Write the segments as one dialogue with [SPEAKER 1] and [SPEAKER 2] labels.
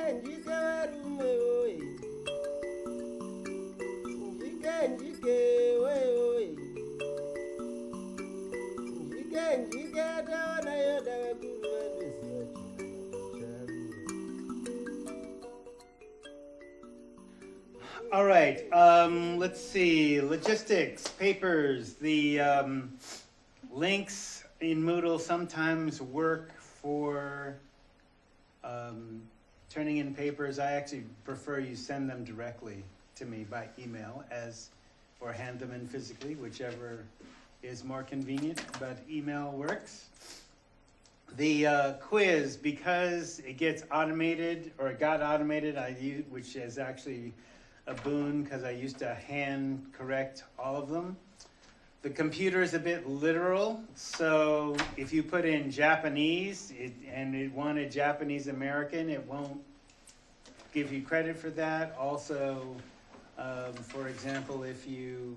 [SPEAKER 1] All right, let's see, logistics, papers, the links in Moodle sometimes work for turning in papers. I actually prefer you send them directly to me by email or hand them in physically, whichever is more convenient, but email works. The quiz, because it gets automated, or it got automated, which is actually a boon because I used to hand correct all of them. The computer is a bit literal, so if you put in Japanese and it wanted Japanese American, it won't give you credit for that. Also, for example, if you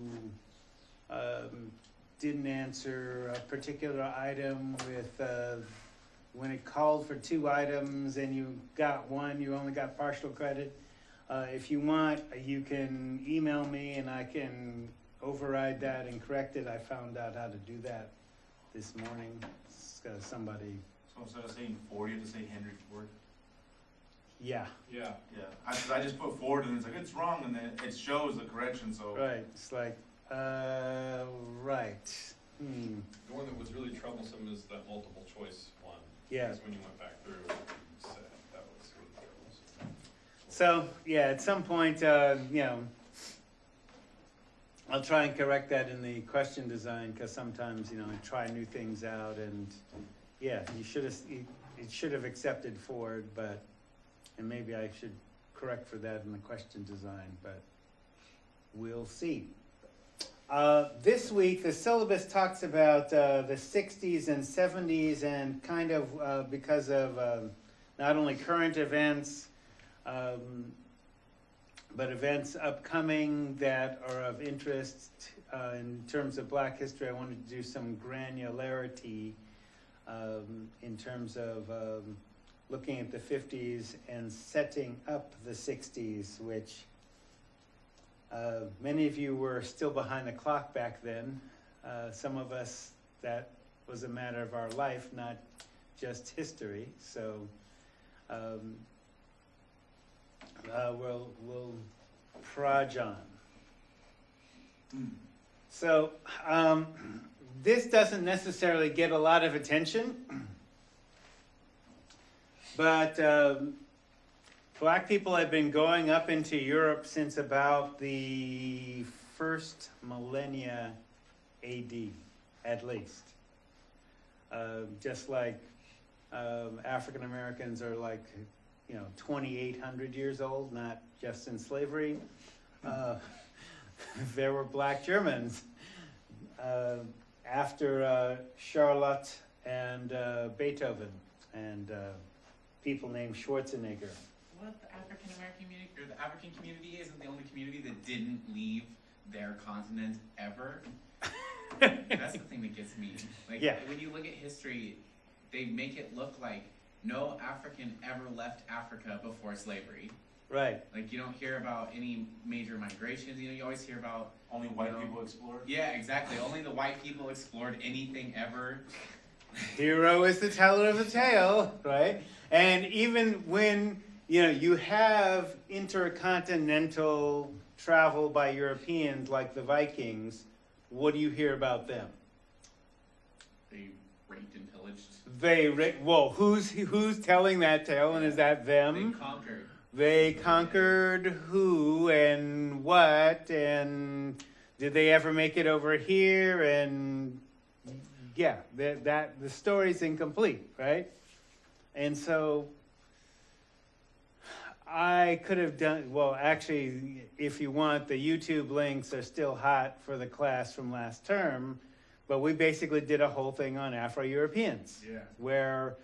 [SPEAKER 1] didn't answer a particular item with when it called for 2 items and you got 1, you only got partial credit. If you want, you can email me and I can override that and correct it. I found out how to do that this morning. Somebody.
[SPEAKER 2] So instead of saying Ford, you have to say Henry Ford?
[SPEAKER 1] Yeah.
[SPEAKER 2] Yeah. Yeah. I just put Ford and it's like, it's wrong, and then it shows the correction, so.
[SPEAKER 1] Right. It's like, right.
[SPEAKER 3] The one that was really troublesome is that multiple choice one.
[SPEAKER 1] Yeah.
[SPEAKER 3] Because when you went back through, you said that was really troublesome.
[SPEAKER 1] So, yeah, at some point, I'll try and correct that in the question design, because sometimes, I try new things out, and yeah, it should have accepted Ford, and maybe I should correct for that in the question design, but we'll see. This week, the syllabus talks about the 60s and 70s, and kind of because of not only current events, but events upcoming that are of interest in terms of Black history. I wanted to do some granularity in terms of looking at the 50s and setting up the 60s, which many of you were still behind the clock back then. Some of us, that was a matter of our life, not just history. So we'll prod on. So this doesn't necessarily get a lot of attention, but Black people have been going up into Europe since about the first millennia AD, at least. Just like African Americans are like 2,800 years old, not just in slavery. There were Black Germans after Charlotte and Beethoven and people named Schwarzenegger.
[SPEAKER 4] What the African American community, or the African community, isn't the only community that didn't leave their continent ever. That's the thing that gets me. When you look at history, they make it look like no African ever left Africa before slavery.
[SPEAKER 1] Right.
[SPEAKER 4] Like, you don't hear about any major migrations. You always hear about
[SPEAKER 2] only white people explored. Yeah,
[SPEAKER 4] exactly. Only the white people explored anything ever.
[SPEAKER 1] Hero is the teller of the tale, right? And even when you have intercontinental travel by Europeans like the Vikings, what do you hear about them?
[SPEAKER 4] They raped and pillaged.
[SPEAKER 1] Who's telling that tale, and is that them?
[SPEAKER 4] They conquered.
[SPEAKER 1] They conquered who and what, and did they ever make it over here? And yeah, that the story's incomplete, right? And so I could have done, well, actually, if you want, the YouTube links are still hot for the class from last term, but we basically did a whole thing on Afro-Europeans.
[SPEAKER 2] Yeah.
[SPEAKER 1] Where,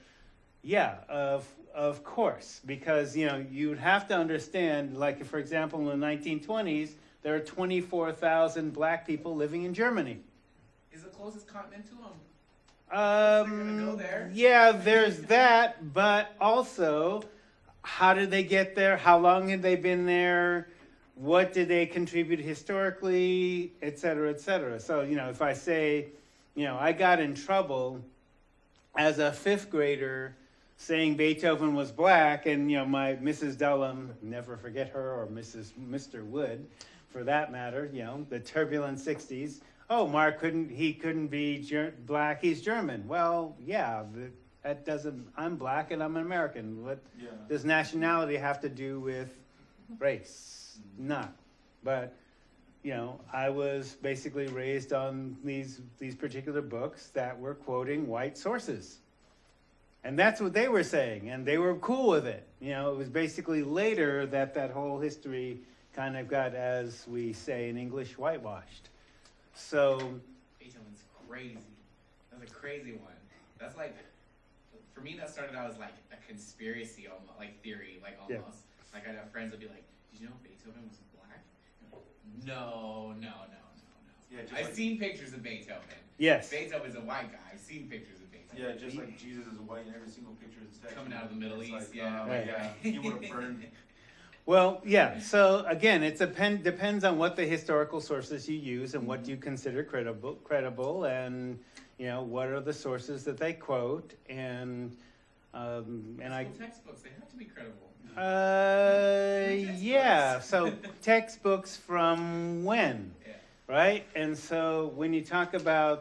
[SPEAKER 1] of course, because, you'd have to understand, like, for example, in the 1920s, there are 24,000 Black people living in Germany.
[SPEAKER 4] Is the closest continent to them.
[SPEAKER 1] They're gonna go there. Yeah, there's that, but also, how did they get there? How long had they been there? What did they contribute historically, et cetera, et cetera. So, if I say, I got in trouble as a 5th grader saying Beethoven was black, and, my Mrs. Dellum, never forget her, or Mr. Wood, for that matter, the turbulent 60s. Oh, Mark couldn't be black, he's German. Well, yeah, that doesn't, I'm black and I'm an American. What does nationality have to do with race? Not. But, I was basically raised on these particular books that were quoting white sources. And that's what they were saying, and they were cool with it. It was basically later that whole history kind of got, as we say in English, whitewashed. So
[SPEAKER 4] Beethoven's crazy. That's a crazy one. That's like, for me, that started out as like a conspiracy, almost, like theory, like almost.
[SPEAKER 1] Yeah.
[SPEAKER 4] Like I'd have friends that would be like, "Did you know Beethoven was black?" No.
[SPEAKER 2] Yeah, just
[SPEAKER 4] I've seen pictures of Beethoven.
[SPEAKER 1] yes,
[SPEAKER 4] Beethoven's a white guy. I've seen pictures of Beethoven.
[SPEAKER 2] Yeah, just like Jesus is white in every single picture of the statue.
[SPEAKER 4] Coming out of the Middle
[SPEAKER 2] It's
[SPEAKER 4] East,
[SPEAKER 2] like,
[SPEAKER 4] yeah.
[SPEAKER 1] Right.
[SPEAKER 2] yeah, he would have burned.
[SPEAKER 1] well, yeah. So again, it depends on what the historical sources you use and what you consider credible, and what are the sources that they quote, and
[SPEAKER 4] Textbooks, they have to be credible.
[SPEAKER 1] yeah. So textbooks from when?
[SPEAKER 4] Yeah.
[SPEAKER 1] Right? And so when you talk about,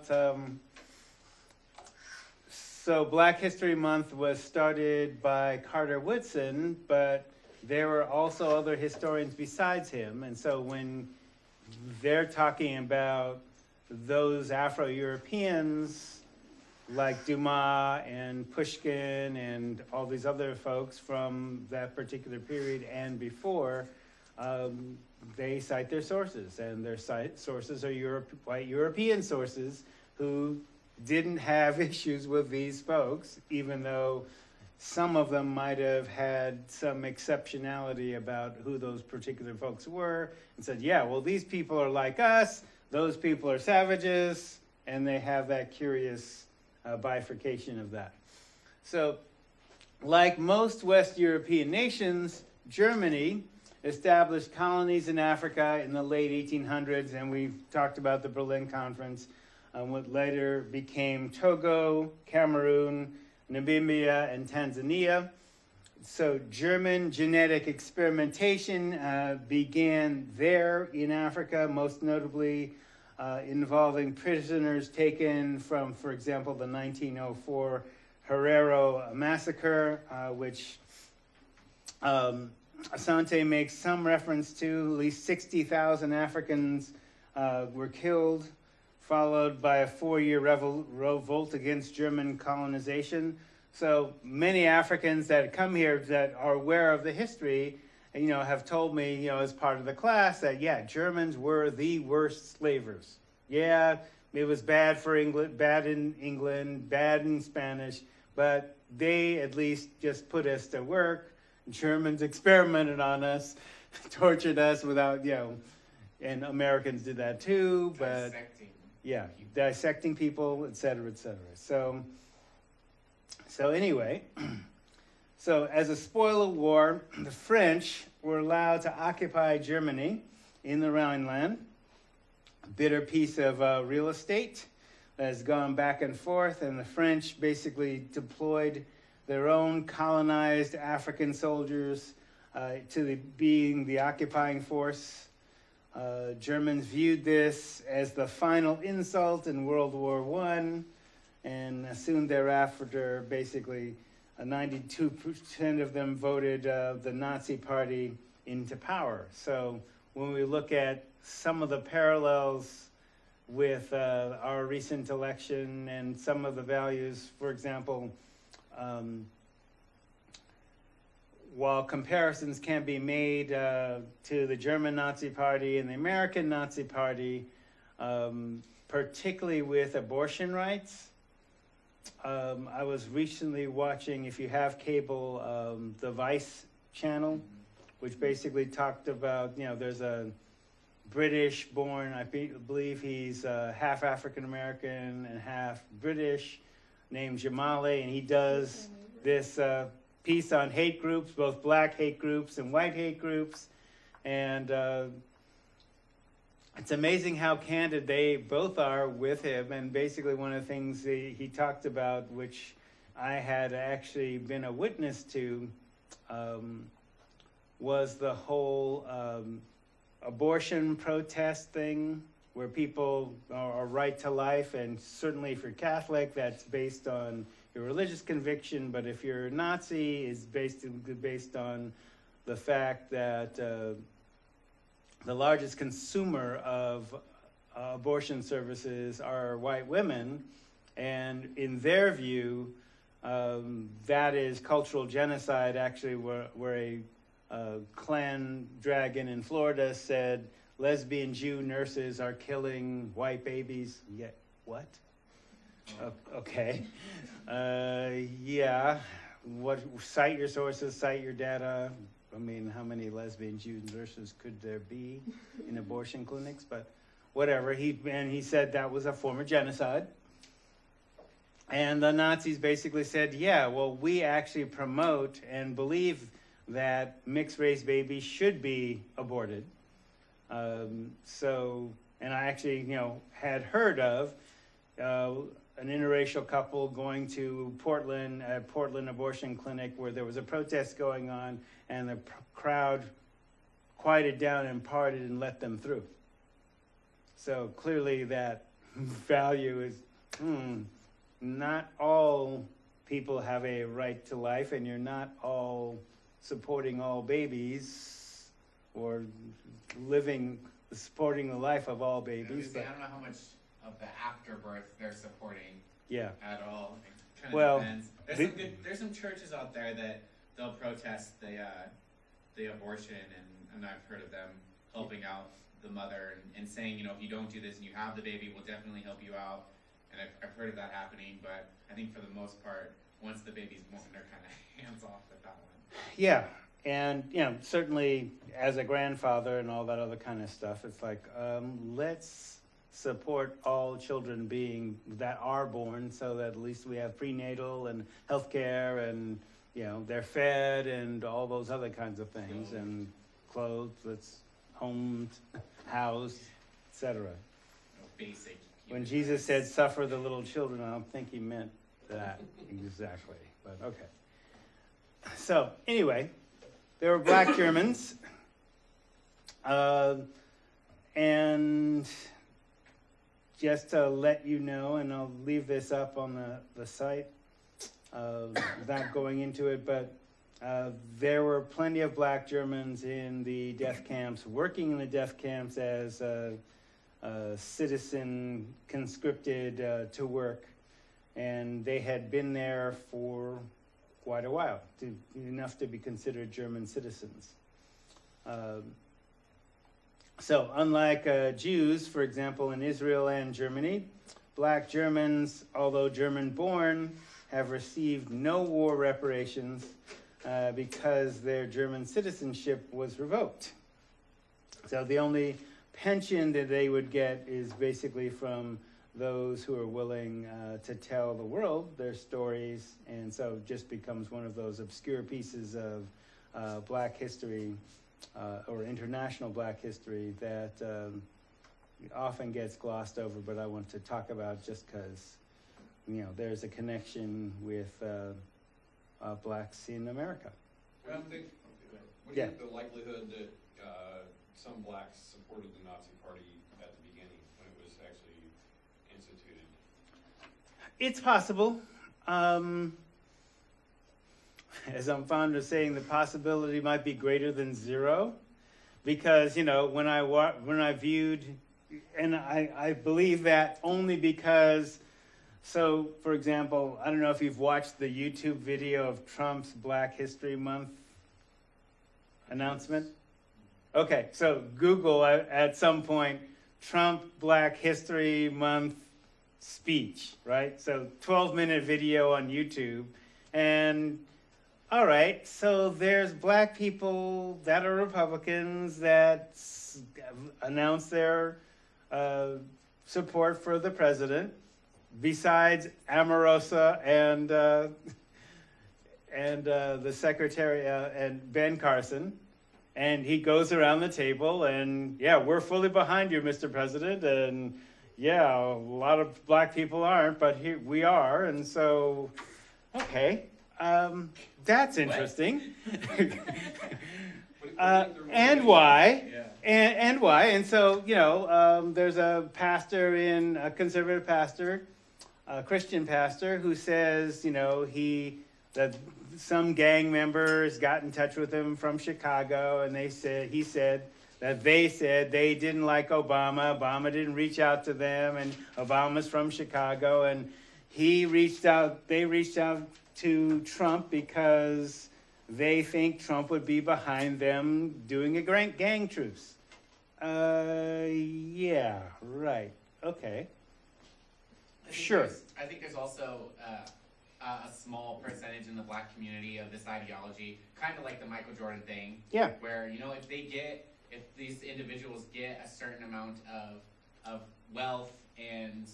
[SPEAKER 1] so Black History Month was started by Carter Woodson, but there were also other historians besides him. And so when they're talking about those Afro-Europeans like Dumas and Pushkin and all these other folks from that particular period and before, they cite their sources, and their sources are white European sources who didn't have issues with these folks, even though some of them might have had some exceptionality about who those particular folks were, and said, yeah, well, these people are like us, those people are savages, and they have that curious bifurcation of that. So, like most West European nations, Germany established colonies in Africa in the late 1800s, and we've talked about the Berlin Conference, what later became Togo, Cameroon, Namibia, and Tanzania. So German genetic experimentation began there in Africa, most notably involving prisoners taken from, for example, the 1904 Herero massacre, which Asante makes some reference to. At least 60,000 Africans were killed, followed by a 4-year revolt against German colonization. So many Africans that come here that are aware of the history, have told me, as part of the class that, yeah, Germans were the worst slavers. Yeah, it was bad for England, bad in England, bad in Spanish, but they at least just put us to work. Germans experimented on us, tortured us without, and Americans did that too, but dissecting people, et cetera, et cetera. So anyway, so as a spoil of war, the French were allowed to occupy Germany in the Rhineland, a bitter piece of real estate that has gone back and forth, and the French basically deployed their own colonized African soldiers being the occupying force. Germans viewed this as the final insult in World War I, and soon thereafter, basically, 92% of them voted the Nazi Party into power. So when we look at some of the parallels with our recent election and some of the values, for example, while comparisons can be made to the German Nazi Party and the American Nazi Party, particularly with abortion rights, I was recently watching, if you have cable, the Vice channel, which basically talked about, there's a British-born, I believe he's half African-American and half British, named Jamali, and he does this piece on hate groups, both black hate groups and white hate groups. And it's amazing how candid they both are with him. And basically one of the things he talked about, which I had actually been a witness to, was the whole abortion protest thing, where people are right to life. And certainly if you're Catholic, that's based on your religious conviction. But if you're a Nazi, it's based on the fact that the largest consumer of abortion services are white women, and in their view, that is cultural genocide. Actually, where a Klan dragon in Florida said lesbian Jew nurses are killing white babies. Yeah, what? Okay. Yeah. What? Cite your sources. Cite your data. I mean, how many lesbian Jew nurses could there be in abortion clinics? But whatever. He said that was a form of genocide. And the Nazis basically said, yeah, well, we actually promote and believe that mixed-race babies should be aborted. And I actually, had heard of an interracial couple going to Portland abortion clinic, where there was a protest going on, and the crowd quieted down and parted and let them through. So clearly that value is, not all people have a right to life, and you're not all supporting all babies or supporting the life of all babies.
[SPEAKER 4] I don't know how much of the afterbirth they're supporting.
[SPEAKER 1] Yeah.
[SPEAKER 4] At all. It kind of depends. There's some churches out there that they'll protest the abortion, and I've heard of them helping out the mother and saying, if you don't do this and you have the baby, we'll definitely help you out. And I've heard of that happening, but I think for the most part, once the baby's born, they're kind of hands off with that one.
[SPEAKER 1] Yeah, and certainly as a grandfather and all that other kind of stuff, it's like, let's support all children that are born, so that at least we have prenatal and healthcare, and they're fed and all those other kinds of things, and clothed, homed, housed, etc.
[SPEAKER 4] Basic.
[SPEAKER 1] When Jesus said, "Suffer the little children," I don't think he meant that exactly, but okay. So anyway, there were black Germans, and just to let you know, and I'll leave this up on the site without going into it, but there were plenty of black Germans in the death camps, working in the death camps as citizen conscripted to work, and they had been there for quite a while, enough to be considered German citizens. So unlike Jews, for example, in Israel and Germany, black Germans, although German-born, have received no war reparations because their German citizenship was revoked. So the only pension that they would get is basically from those who are willing to tell the world their stories, and so it just becomes one of those obscure pieces of black history or international black history that often gets glossed over, but I want to talk about just because there's a connection with blacks in America.
[SPEAKER 3] What do you think the likelihood that some blacks supported the Nazi Party at the beginning when it was actually instituted?
[SPEAKER 1] It's possible. As I'm fond of saying, the possibility might be greater than zero, because when I viewed, and I believe that only because. So, for example, I don't know if you've watched the YouTube video of Trump's Black History Month announcement. Okay, so Google at some point Trump Black History Month speech, right? So 12-minute video on YouTube. And all right, so there's black people that are Republicans that announce their support for the president, besides Omarosa and the secretary and Ben Carson, and he goes around the table and yeah, we're fully behind you, Mr. President, and yeah, a lot of black people aren't, but here we are, and so okay, that's interesting. And why?
[SPEAKER 4] Yeah.
[SPEAKER 1] And why? And so, you know, there's a pastor a conservative pastor, a Christian pastor, who says, you know, that some gang members got in touch with him from Chicago, and he said that they didn't like Obama. Obama didn't reach out to them, and Obama's from Chicago, and they reached out to Trump because they think Trump would be behind them doing a gang truce. Yeah, right. Okay. Sure.
[SPEAKER 4] I think there's also a small percentage in the black community of this ideology, kind of like the Michael Jordan thing.
[SPEAKER 1] Yeah.
[SPEAKER 4] Where, you know, if these individuals get a certain amount of wealth and,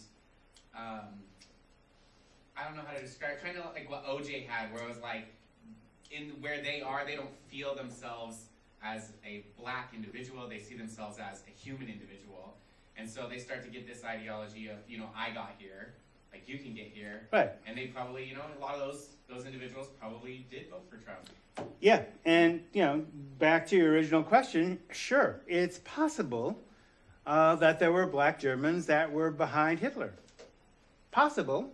[SPEAKER 4] I don't know how to describe, kind of like what OJ had, where it was like, where they are, they don't feel themselves as a black individual, they see themselves as a human individual. And so they start to get this ideology of, you know, I got here, like you can get here.
[SPEAKER 1] Right.
[SPEAKER 4] And they probably, you know, a lot of those individuals probably did vote for Trump.
[SPEAKER 1] Yeah, and, you know, back to your original question, sure, it's possible that there were black Germans that were behind Hitler. Possible.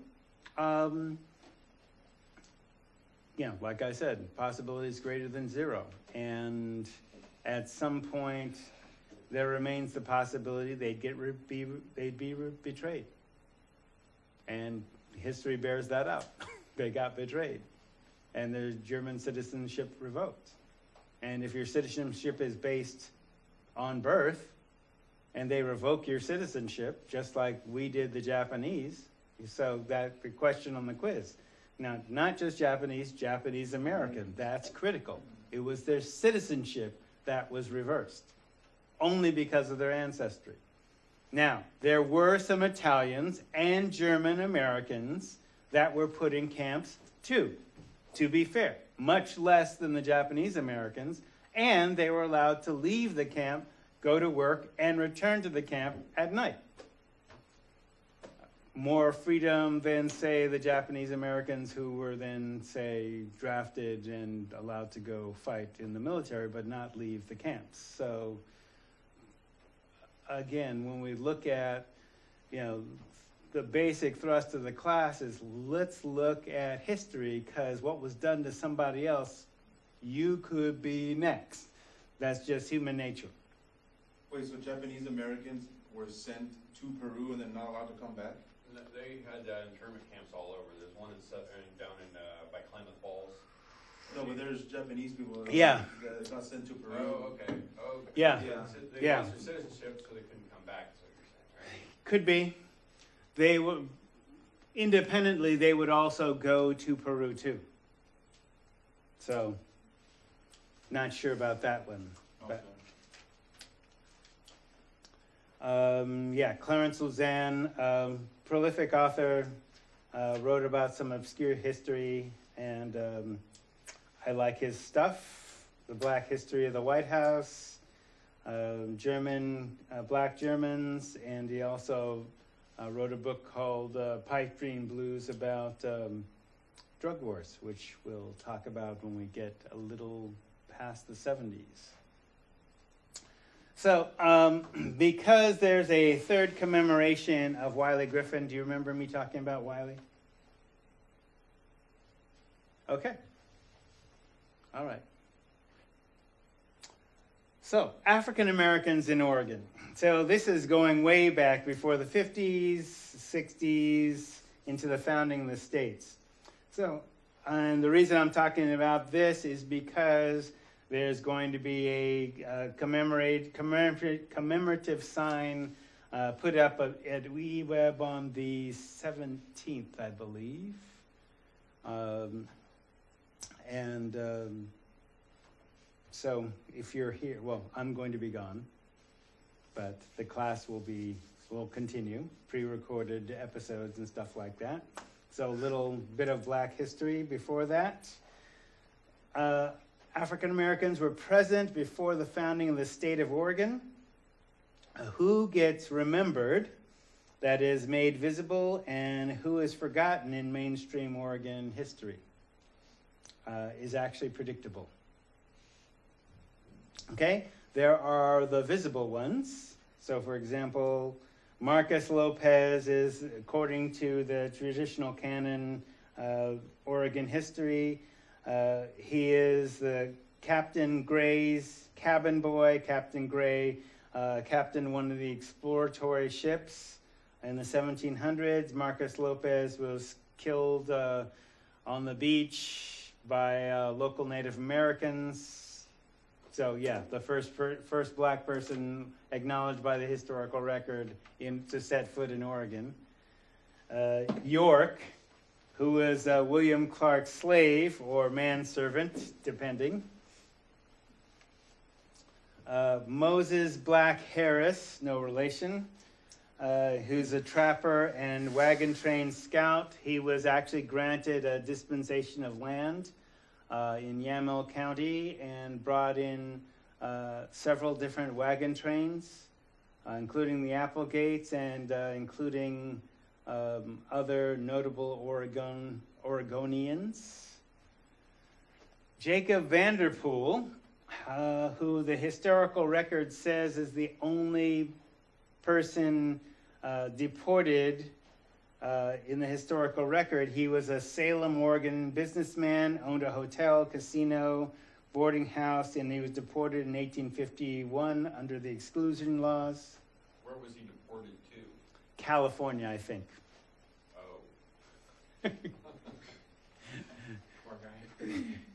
[SPEAKER 1] You know, like I said, possibility is greater than zero. And at some point, there remains the possibility they'd be betrayed. And history bears that out. They got betrayed. And their German citizenship revoked. And if your citizenship is based on birth, and they revoke your citizenship, just like we did the Japanese, so that the question on the quiz, now, not just Japanese American, that's critical. It was their citizenship that was reversed, only because of their ancestry. Now, there were some Italians and German Americans that were put in camps too, to be fair, much less than the Japanese Americans, and they were allowed to leave the camp, go to work, and return to the camp at night. More freedom than, say, the Japanese Americans who were then, say, drafted and allowed to go fight in the military but not leave the camps. So, again, when we look at, you know, the basic thrust of the class is let's look at history, because what was done to somebody else, you could be next. That's just human nature.
[SPEAKER 2] Wait, so Japanese Americans were sent to Peru and then not allowed to come back?
[SPEAKER 3] They had internment camps all over. There's one down in by Klamath Falls.
[SPEAKER 2] No, but there's Japanese people that got sent to Peru.
[SPEAKER 3] Oh, okay.
[SPEAKER 1] Yeah.
[SPEAKER 3] They lost their citizenship, so they couldn't come back. Is what you're saying, right?
[SPEAKER 1] Could be. They would independently. They would also go to Peru too. So, not sure about that one.
[SPEAKER 2] Okay.
[SPEAKER 1] But, Clarence Luzan, prolific author, wrote about some obscure history, and I like his stuff. The Black History of the White House, Black Germans, and he also wrote a book called Pipe Dream Blues about drug wars, which we'll talk about when we get a little past the 70s. So, because there's a third commemoration of Wiley Griffin, do you remember me talking about Wiley? Okay. All right. So, African Americans in Oregon. So this is going way back before the 50s, 60s, into the founding of the states. So, and the reason I'm talking about this is because there's going to be a commemorative sign put up at WeWeb on the 17th, I believe. So if you're here, well, I'm going to be gone, but the class will continue, pre-recorded episodes and stuff like that. So a little bit of Black history before that. African Americans were present before the founding of the state of Oregon. Who gets remembered, that is made visible, and who is forgotten in mainstream Oregon history is actually predictable. Okay, there are the visible ones. So for example, Marcus Lopez is, according to the traditional canon of Oregon history, he is the Captain Gray's cabin boy. Captain Gray captained one of the exploratory ships in the 1700s. Marcus Lopez was killed on the beach by local Native Americans. So yeah, the first black person acknowledged by the historical record to set foot in Oregon. York, who was William Clark's slave or manservant, depending. Moses Black Harris, no relation, who's a trapper and wagon train scout. He was actually granted a dispensation of land in Yamhill County and brought in several different wagon trains, including the Applegates and including other notable Oregonians. Jacob Vanderpool, who the historical record says is the only person deported in the historical record. He was a Salem, Oregon businessman, owned a hotel, casino, boarding house, and he was deported in 1851 under the exclusion laws.
[SPEAKER 3] Where was he deported to?
[SPEAKER 1] California, I think.
[SPEAKER 3] Oh.
[SPEAKER 4] Poor guy.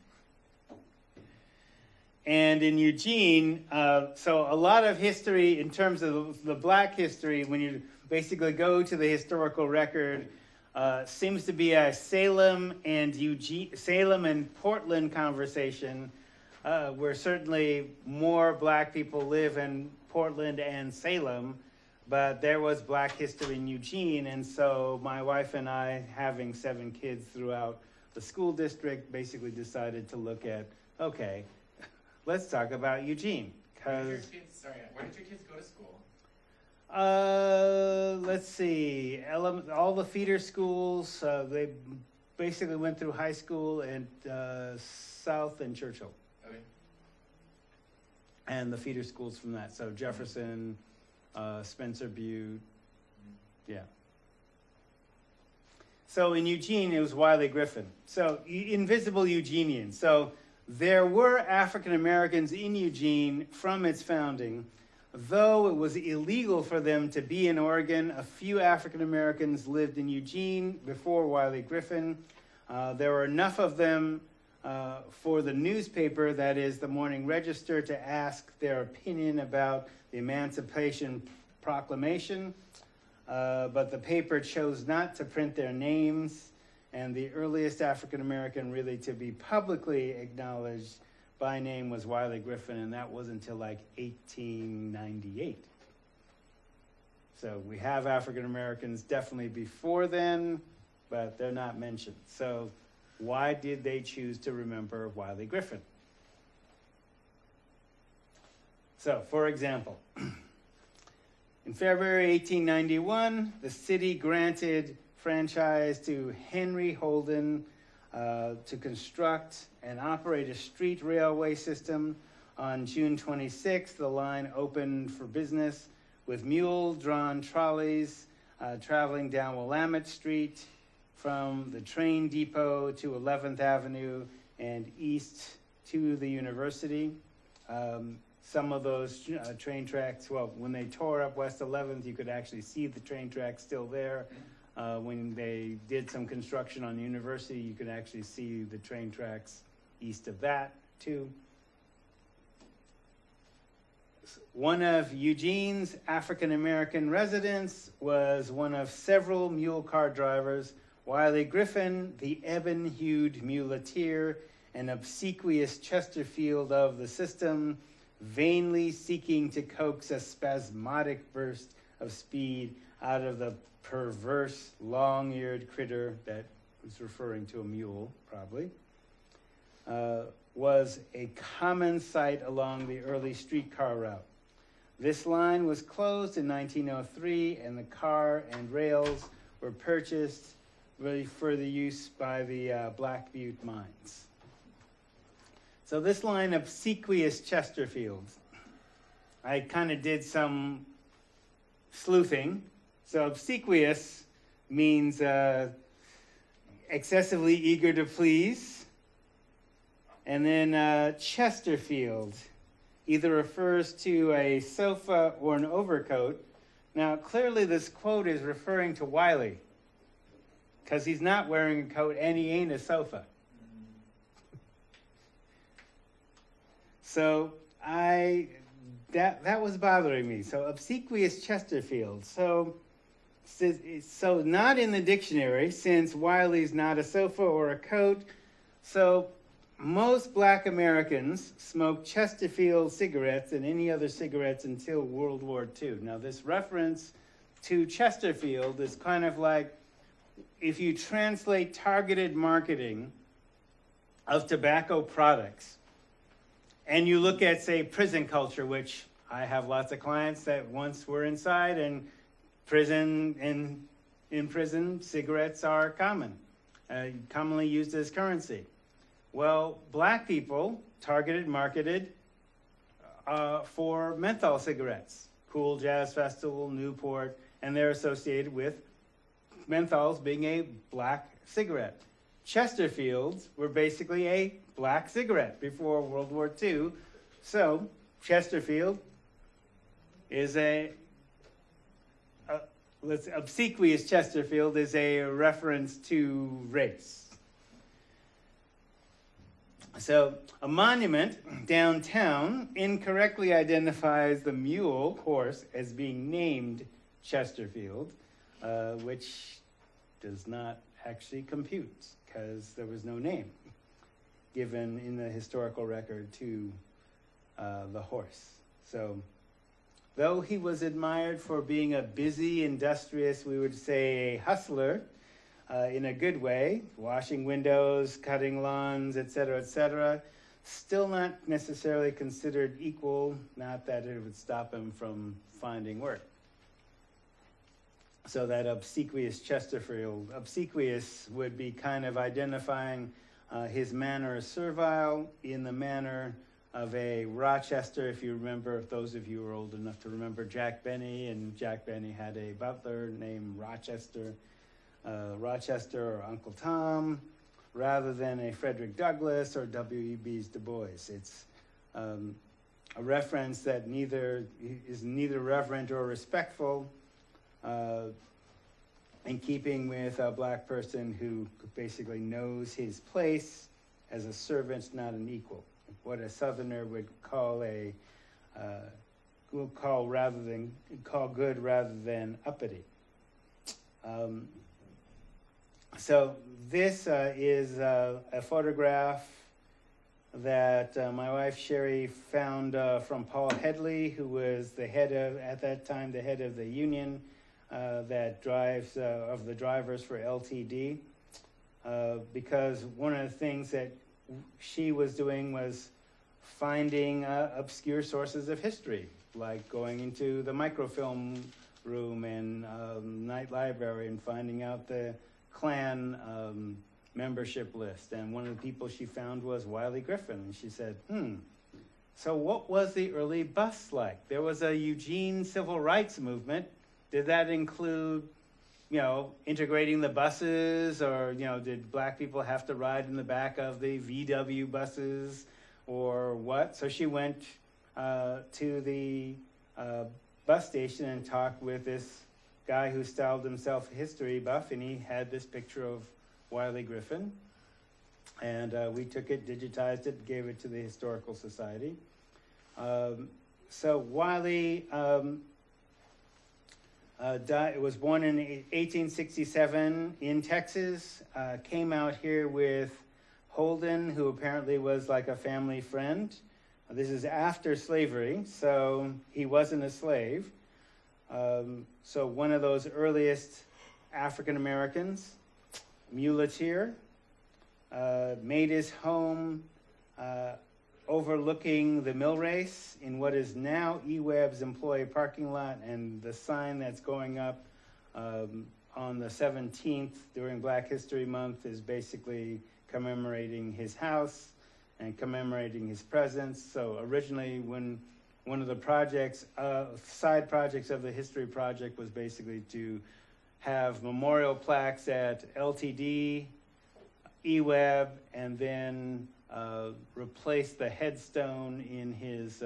[SPEAKER 1] And in Eugene, so a lot of history in terms of the black history, when you basically go to the historical record, seems to be a Salem and Portland conversation, where certainly more black people live in Portland and Salem, but there was black history in Eugene, and so my wife and I, having 7 kids throughout the school district, basically decided to look at, okay, let's talk about Eugene.
[SPEAKER 4] Where did your kids go to school?
[SPEAKER 1] Let's see, all the feeder schools, they basically went through high school and South and Churchill.
[SPEAKER 4] Okay.
[SPEAKER 1] And the feeder schools from that, so Jefferson, Spencer Butte, yeah. So in Eugene, it was Wiley Griffin. So invisible Eugenians. So there were African Americans in Eugene from its founding. Though it was illegal for them to be in Oregon, a few African Americans lived in Eugene before Wiley Griffin. There were enough of them for the newspaper, that is the Morning Register, to ask their opinion about the Emancipation Proclamation. But the paper chose not to print their names, and the earliest African American really to be publicly acknowledged by name was Wiley Griffin, and that wasn't until like 1898. So we have African Americans definitely before then, but they're not mentioned. So why did they choose to remember Wiley Griffin? So, for example, in February 1891, the city granted franchise to Henry Holden to construct and operate a street railway system. On June 26th, the line opened for business with mule-drawn trolleys traveling down Willamette Street from the train depot to 11th Avenue and east to the university. Some of those train tracks, well, when they tore up West 11th, you could actually see the train tracks still there. When they did some construction on the university, you could actually see the train tracks east of that, too. One of Eugene's African-American residents was one of several mule car drivers, Wiley Griffin, the ebon-hued muleteer, an obsequious Chesterfield of the system, vainly seeking to coax a spasmodic burst of speed out of the perverse, long-eared critter that was referring to a mule, probably. was a common sight along the early streetcar route. This line was closed in 1903, and the car and rails were purchased really for the use by the Black Butte mines. So this line, Obsequious Chesterfield, I kind of did some sleuthing. So obsequious means excessively eager to please. And then Chesterfield either refers to a sofa or an overcoat. Now, clearly this quote is referring to Wiley, because he's not wearing a coat and he ain't a sofa. So that was bothering me. So obsequious Chesterfield. So not in the dictionary, since Wiley's not a sofa or a coat. So most Black Americans smoked Chesterfield cigarettes and any other cigarettes until World War II. Now this reference to Chesterfield is kind of like if you translate targeted marketing of tobacco products and you look at, say, prison culture, which I have lots of clients that once were inside, and in prison, cigarettes are commonly used as currency. Well, Black people marketed for menthol cigarettes, Cool Jazz Festival, Newport, and they're associated with menthols being a Black cigarette. Chesterfields were basically a Black cigarette before World War II. So Chesterfield is obsequious Chesterfield is a reference to race. So a monument downtown incorrectly identifies the mule horse as being named Chesterfield, which does not actually compute because there was no name given in the historical record to the horse. So though he was admired for being a busy, industrious, we would say a hustler, in a good way, washing windows, cutting lawns, etc., still not necessarily considered equal, not that it would stop him from finding work. So that obsequious Chesterfield, obsequious would be kind of identifying his manner as servile in the manner of a Rochester. If you remember, if those of you who are old enough to remember Jack Benny, and Jack Benny had a butler named Rochester or Uncle Tom, rather than a Frederick Douglass or W.E.B. Du Bois. It's a reference that is neither reverent or respectful, in keeping with a Black person who basically knows his place as a servant, not an equal. What a Southerner would call good rather than uppity. So this is a photograph that my wife Sherry found from Paul Headley, who was at that time the head of the union that drives of the drivers for LTD, because one of the things that she was doing was finding obscure sources of history, like going into the microfilm room and night library and finding out the Klan membership list. And one of the people she found was Wiley Griffin. And she said, so what was the early bus like? There was a Eugene civil rights movement. Did that include, integrating the buses, or, did Black people have to ride in the back of the VW buses or what? So she went to the bus station and talked with this guy who styled himself a history buff, and he had this picture of Wiley Griffin. And we took it, digitized it, gave it to the Historical Society. So Wiley was born in 1867 in Texas, came out here with Holden, who apparently was like a family friend. This is after slavery, so he wasn't a slave. So one of those earliest African Americans, muleteer, made his home overlooking the mill race in what is now eWeb's employee parking lot, and the sign that's going up on the 17th during Black History Month is basically commemorating his house and commemorating his presence. So originally, when one of the projects, side projects of the History Project was basically to have memorial plaques at LTD, eWeb, and then replace the headstone in his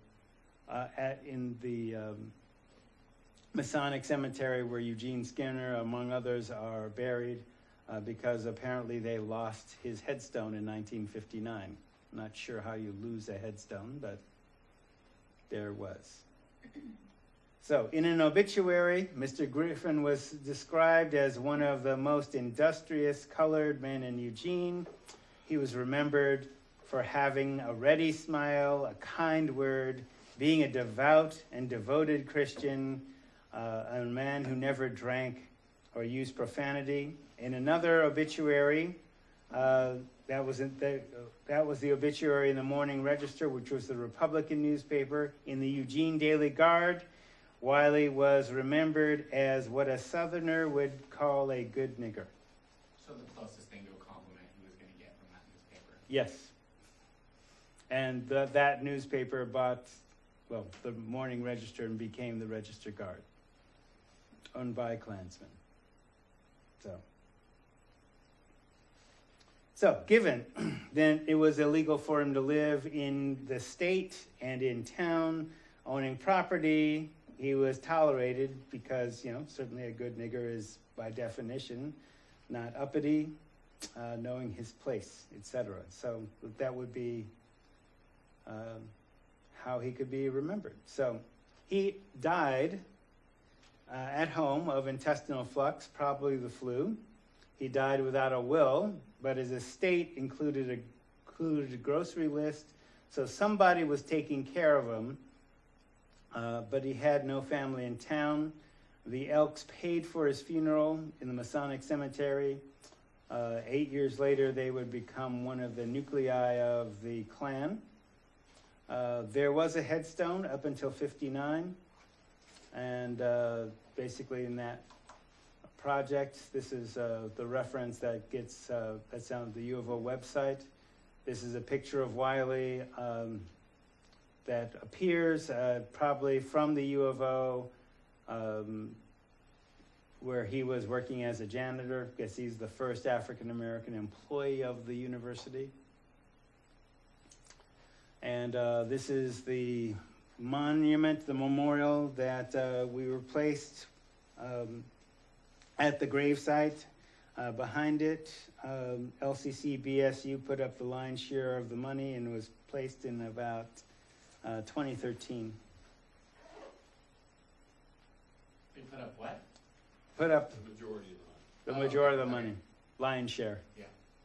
[SPEAKER 1] in the Masonic Cemetery where Eugene Skinner, among others, are buried, because apparently they lost his headstone in 1959. I'm not sure how you lose a headstone, but there was. So, in an obituary, Mr. Griffin was described as one of the most industrious colored men in Eugene. He was remembered for having a ready smile, a kind word, being a devout and devoted Christian, a man who never drank or used profanity. In another obituary, that was the obituary in the Morning Register, which was the Republican newspaper. In the Eugene Daily Guard, Wiley was remembered as what a Southerner would call a good nigger.
[SPEAKER 4] So the closest thing to a compliment he was going to get from that newspaper.
[SPEAKER 1] Yes. And that newspaper bought, well, the Morning Register and became the Register Guard, owned by Klansmen. So given then it was illegal for him to live in the state and in town, owning property, he was tolerated because, certainly a good nigger is by definition not uppity, knowing his place, etc. So that would be how he could be remembered. So he died at home of intestinal flux, probably the flu. He died without a will, but his estate included a grocery list, so somebody was taking care of him, but he had no family in town. The Elks paid for his funeral in the Masonic Cemetery. 8 years later, they would become one of the nuclei of the Klan. There was a headstone up until '59, and basically in that project, this is the reference that gets that's on the U of O website. This is a picture of Wiley that appears probably from the U of O, where he was working as a janitor. I guess he's the first African-American employee of the university. And this is the monument, the memorial that we replaced at the gravesite. Behind it, LCC BSU put up the lion's share of the money and was placed in about 2013.
[SPEAKER 4] They put up what?
[SPEAKER 1] Put up
[SPEAKER 3] The majority of the money.
[SPEAKER 1] the majority of the
[SPEAKER 4] okay.
[SPEAKER 1] money, lion's share.
[SPEAKER 4] Yeah.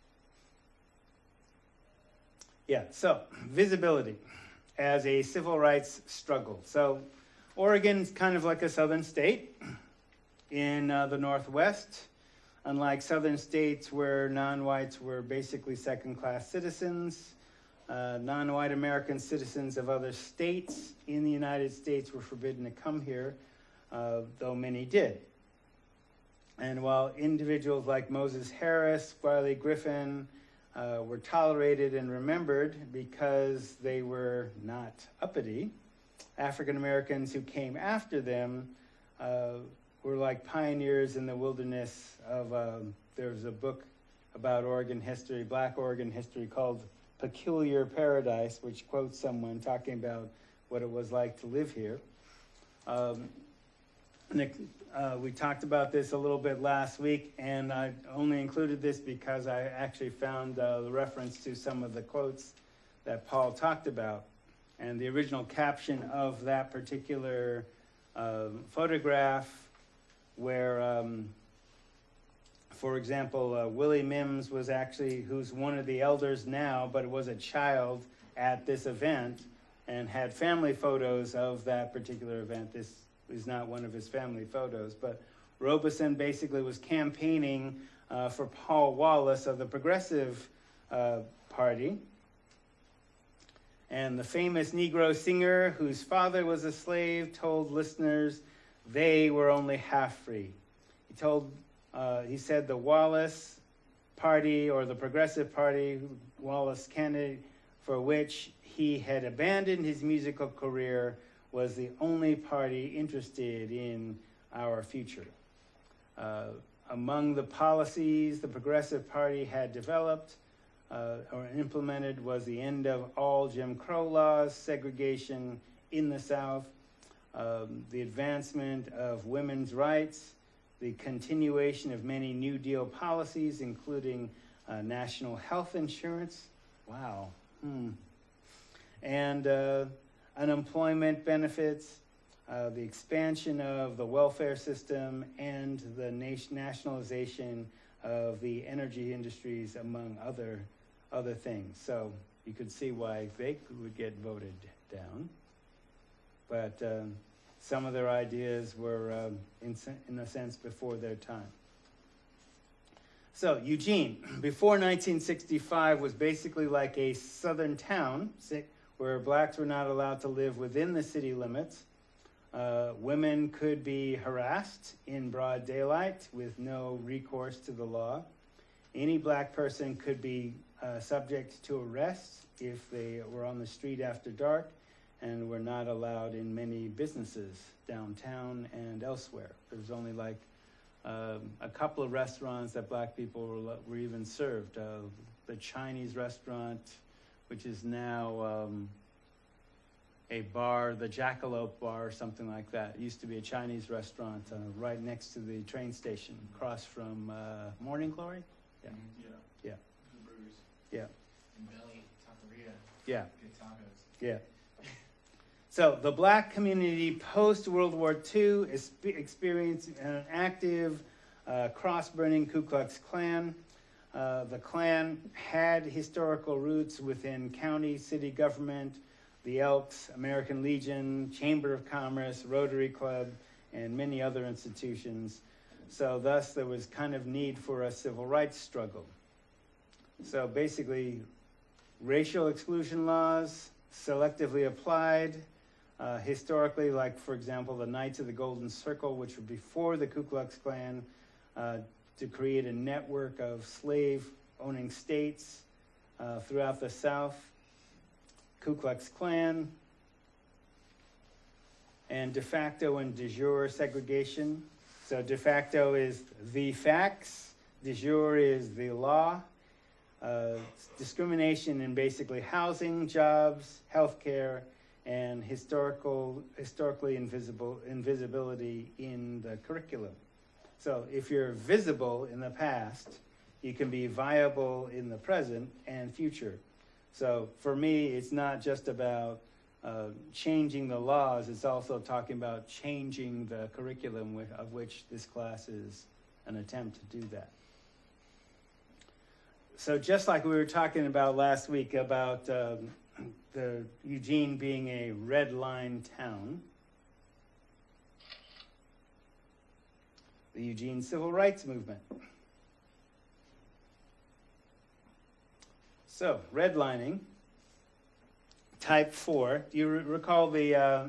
[SPEAKER 1] Yeah, so visibility as a civil rights struggle. So Oregon's kind of like a southern state in the Northwest. Unlike southern states where non-whites were basically second-class citizens, non-white American citizens of other states in the United States were forbidden to come here, though many did. And while individuals like Moses Harris, Wiley Griffin were tolerated and remembered because they were not uppity, African Americans who came after them were like pioneers in the wilderness of, there's a book about Oregon history, Black Oregon history, called Peculiar Paradise, which quotes someone talking about what it was like to live here. We talked about this a little bit last week, and I only included this because I actually found the reference to some of the quotes that Paul talked about. And the original caption of that particular photograph, where, for example, Willie Mims was actually, who's one of the elders now, but was a child at this event and had family photos of that particular event. This is not one of his family photos, but Robeson basically was campaigning for Paul Wallace of the Progressive Party. And the famous Negro singer, whose father was a slave, told listeners they were only half free. He said the Wallace Party, or the Progressive Party, Wallace candidate for which he had abandoned his musical career, was the only party interested in our future. Among the policies the Progressive Party had developed or implemented was the end of all Jim Crow laws, segregation in the South, the advancement of women's rights, the continuation of many New Deal policies, including national health insurance. Wow. And unemployment benefits, the expansion of the welfare system, and the nationalization of the energy industries, among other things. So you could see why they would get voted down. But some of their ideas were, in a sense, before their time. So Eugene, before 1965, was basically like a southern town where blacks were not allowed to live within the city limits. Women could be harassed in broad daylight with no recourse to the law. Any black person could be subject to arrest if they were on the street after dark, and were not allowed in many businesses downtown and elsewhere. There was only like a couple of restaurants that black people were even served. The Chinese restaurant, which is now a bar, the Jackalope Bar or something like that. It used to be a Chinese restaurant right next to the train station, across from Morning Glory. Yeah.
[SPEAKER 4] Yeah.
[SPEAKER 1] Yeah.
[SPEAKER 4] The burgers.
[SPEAKER 1] Yeah.
[SPEAKER 4] And Belly, Taqueria.
[SPEAKER 1] Yeah.
[SPEAKER 4] Good tacos.
[SPEAKER 1] Yeah. So the black community post-World War II experienced an active cross-burning Ku Klux Klan. The Klan had historical roots within county, city government, the Elks, American Legion, Chamber of Commerce, Rotary Club, and many other institutions. So thus there was kind of need for a civil rights struggle. So basically, racial exclusion laws selectively applied. Historically, like, for example, the Knights of the Golden Circle, which were before the Ku Klux Klan, to create a network of slave-owning states throughout the South. Ku Klux Klan, and de facto and de jure segregation. So de facto is the facts, de jure is the law. Discrimination in basically housing, jobs, healthcare, and historically invisibility in the curriculum. So if you're visible in the past, you can be viable in the present and future. So for me, it's not just about changing the laws, it's also talking about changing the curriculum of which this class is an attempt to do that. So just like we were talking about last week about the Eugene being a red line town, the Eugene Civil Rights Movement. So, redlining, type 4. Do you recall the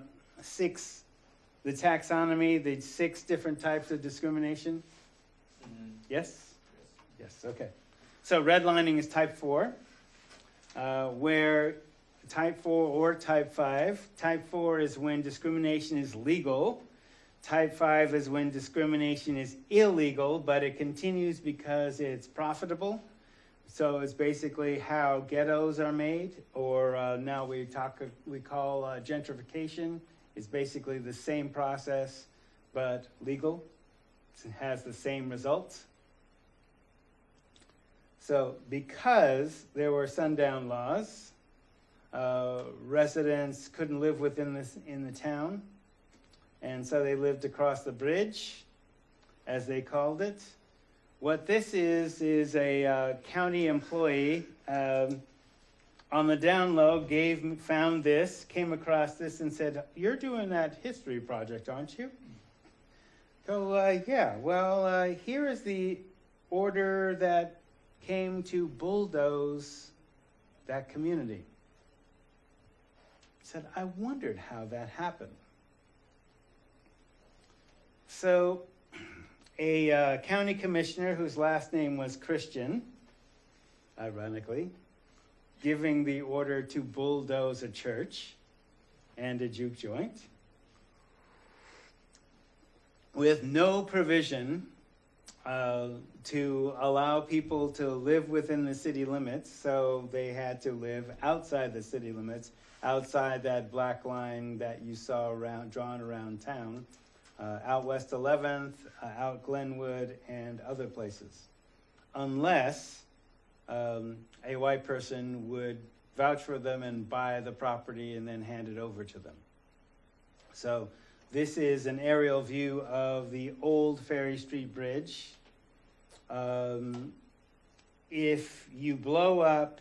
[SPEAKER 1] taxonomy, the 6 different types of discrimination?
[SPEAKER 4] Mm-hmm.
[SPEAKER 1] Yes? Yes, okay. So redlining is type 4, where type 4 or type 5. Type 4 is when discrimination is legal. Type 5 is when discrimination is illegal, but it continues because it's profitable. So it's basically how ghettos are made, or now we call gentrification. It's basically the same process, but legal. It has the same results. So because there were sundown laws, residents couldn't live within in the town, and so they lived across the bridge, as they called it. What this is a county employee on the down low found this, came across this, and said, "You're doing that history project, aren't you?" Go, yeah. Well, here is the order that came to bulldoze that community. He said, I wondered how that happened. So a county commissioner whose last name was Christian, ironically, giving the order to bulldoze a church and a juke joint with no provision to allow people to live within the city limits, so they had to live outside the city limits, outside that black line that you saw drawn around town, out West 11th, out Glenwood, and other places, unless a white person would vouch for them and buy the property and then hand it over to them. So this is an aerial view of the old Ferry Street Bridge. If you blow up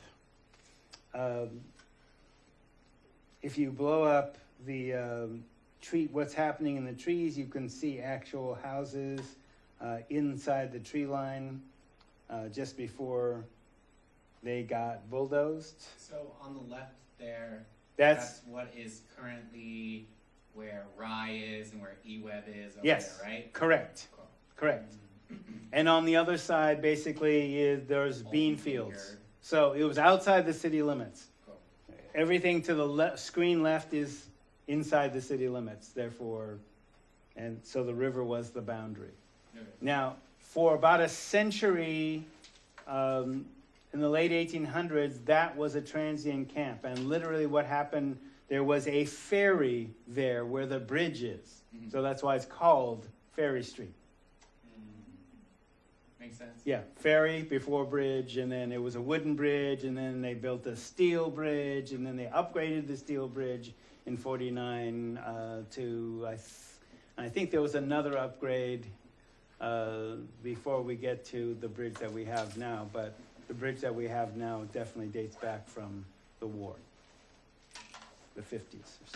[SPEAKER 1] the tree, what's happening in the trees, you can see actual houses inside the tree line just before they got bulldozed.
[SPEAKER 4] So on the left there,
[SPEAKER 1] That's
[SPEAKER 4] what is currently where Rye is and where eWeb is over
[SPEAKER 1] yes,
[SPEAKER 4] there, right?
[SPEAKER 1] correct,
[SPEAKER 4] Cool.
[SPEAKER 1] correct. And on the other side, basically, there's bean fields.
[SPEAKER 4] vineyard.
[SPEAKER 1] So it was outside the city limits.
[SPEAKER 4] Cool.
[SPEAKER 1] Everything to the screen left is inside the city limits, therefore, and so the river was the boundary.
[SPEAKER 4] Okay.
[SPEAKER 1] Now, for about a century, in the late 1800s, that was a transient camp, and literally what happened, there was a ferry there where the bridge is.
[SPEAKER 4] Mhm.
[SPEAKER 1] So that's why it's called Ferry Street.
[SPEAKER 4] Makes sense.
[SPEAKER 1] Yeah, ferry before bridge, and then it was a wooden bridge, and then they built a steel bridge, and then they upgraded the steel bridge in 49 to, I think there was another upgrade before we get to the bridge that we have now, but the bridge that we have now definitely dates back from the war, the 50s or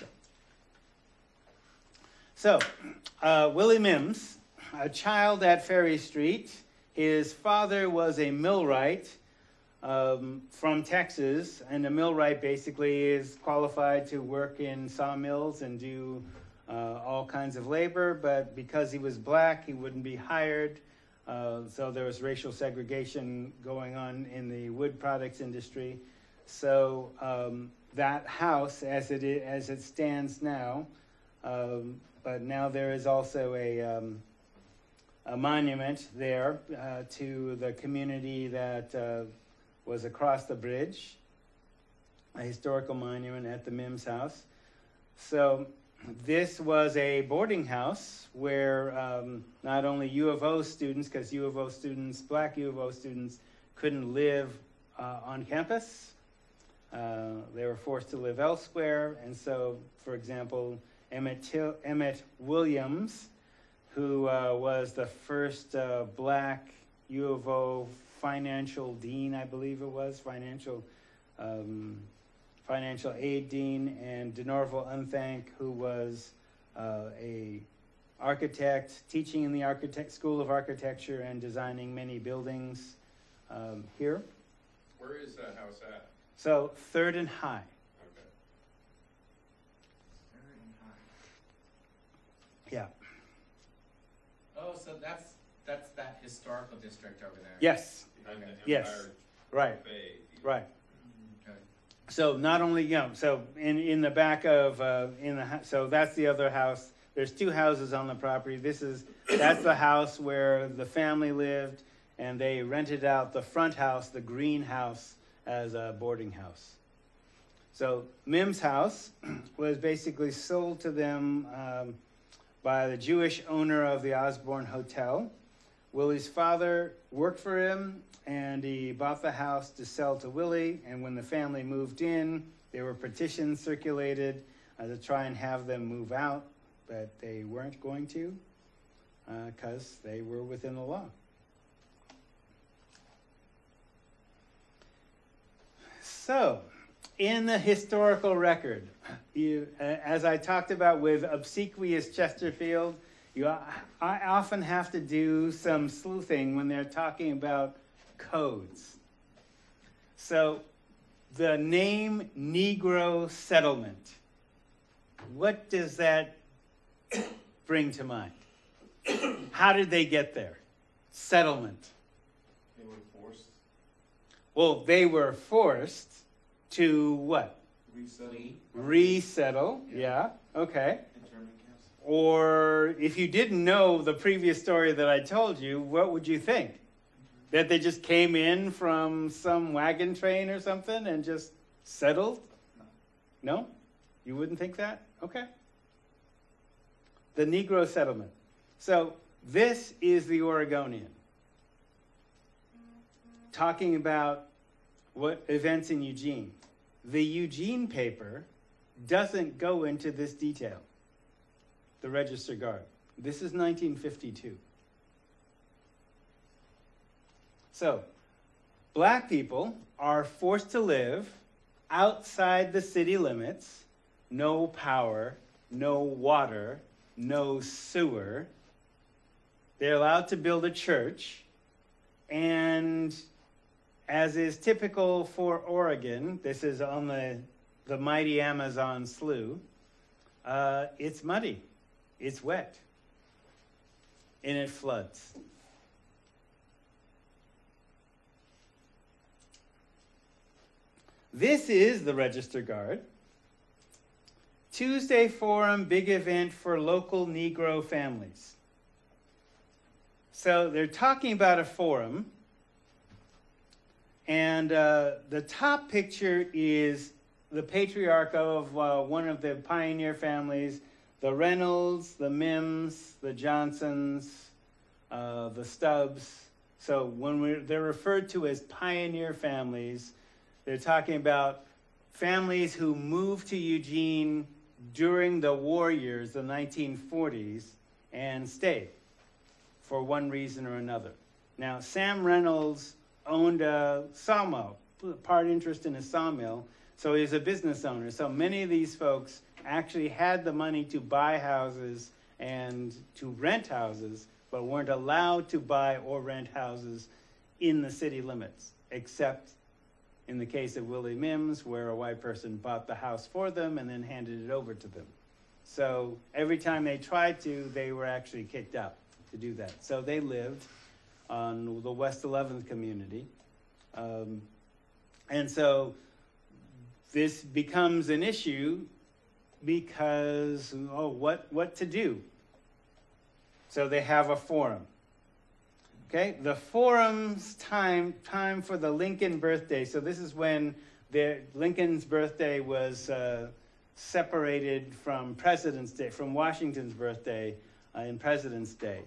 [SPEAKER 1] so. So, Willie Mims, a child at Ferry Street. His father was a millwright from Texas, and a millwright basically is qualified to work in sawmills and do all kinds of labor, but because he was black, he wouldn't be hired. So there was racial segregation going on in the wood products industry. So that house, as it stands now, but now there is also a monument there to the community that was across the bridge, a historical monument at the Mims house. So this was a boarding house where not only U of O students, because U of O students, black U of O students, couldn't live on campus. They were forced to live elsewhere. And so, for example, Emmett Williams, who was the first black U of O financial dean, I believe it was, financial aid dean, and DeNorville Unthank, who was a architect, teaching in the School of Architecture and designing many buildings here.
[SPEAKER 3] Where is that house at?
[SPEAKER 1] So 3rd and High.
[SPEAKER 3] Okay.
[SPEAKER 1] Yeah.
[SPEAKER 4] Oh, so that's that historical district over there.
[SPEAKER 1] Yes.
[SPEAKER 3] Behind the
[SPEAKER 1] Yes.
[SPEAKER 3] Empire
[SPEAKER 1] Right.
[SPEAKER 3] Bay.
[SPEAKER 1] Right.
[SPEAKER 4] Okay.
[SPEAKER 1] So not only, so in the back of so that's the other house. There's 2 houses on the property. That's the house where the family lived, and they rented out the front house, the green house, as a boarding house. So Mims' house was basically sold to them by the Jewish owner of the Osborne Hotel. Willie's father worked for him, and he bought the house to sell to Willie. And when the family moved in, there were petitions circulated to try and have them move out, but they weren't going to because they were within the law. So, in the historical record, as I talked about with obsequious Chesterfield, I often have to do some sleuthing when they're talking about codes. So, the name Negro Settlement, what does that bring to mind? How did they get there? Settlement.
[SPEAKER 2] They were forced.
[SPEAKER 1] Well, they were forced to what? Resettle, yeah, okay.
[SPEAKER 2] Internment camps.
[SPEAKER 1] Or if you didn't know the previous story that I told you, what would you think? That they just came in from some wagon train or something and just settled? No? You wouldn't think that? Okay. The Negro settlement. So this is the Oregonian talking about what events in Eugene. The Eugene paper doesn't go into this detail. The Register Guard. This is 1952. So, black people are forced to live outside the city limits, no power, no water, no sewer. They're allowed to build a church, and as is typical for Oregon, this is on the mighty Amazon slough, it's muddy, it's wet, and it floods. This is the Register Guard. Tuesday Forum, big event for local Negro families. So they're talking about a forum, and the top picture is the patriarch of one of the pioneer families, the Reynolds, the Mims, the Johnsons, the Stubbs. So when they're referred to as pioneer families, they're talking about families who moved to Eugene during the war years, the 1940s, and stayed for one reason or another. Now, Sam Reynolds owned a sawmill, part interest in a sawmill, so he was a business owner. So many of these folks actually had the money to buy houses and to rent houses, but weren't allowed to buy or rent houses in the city limits, except in the case of Willie Mims, where a white person bought the house for them and then handed it over to them. So every time they tried to, they were actually kicked out to do that. So they lived on the West 11th community. And so this becomes an issue because, what to do? So they have a forum. Okay, the forum's time for the Lincoln birthday. So this is when Lincoln's birthday was separated from President's Day, from Washington's birthday in President's Day.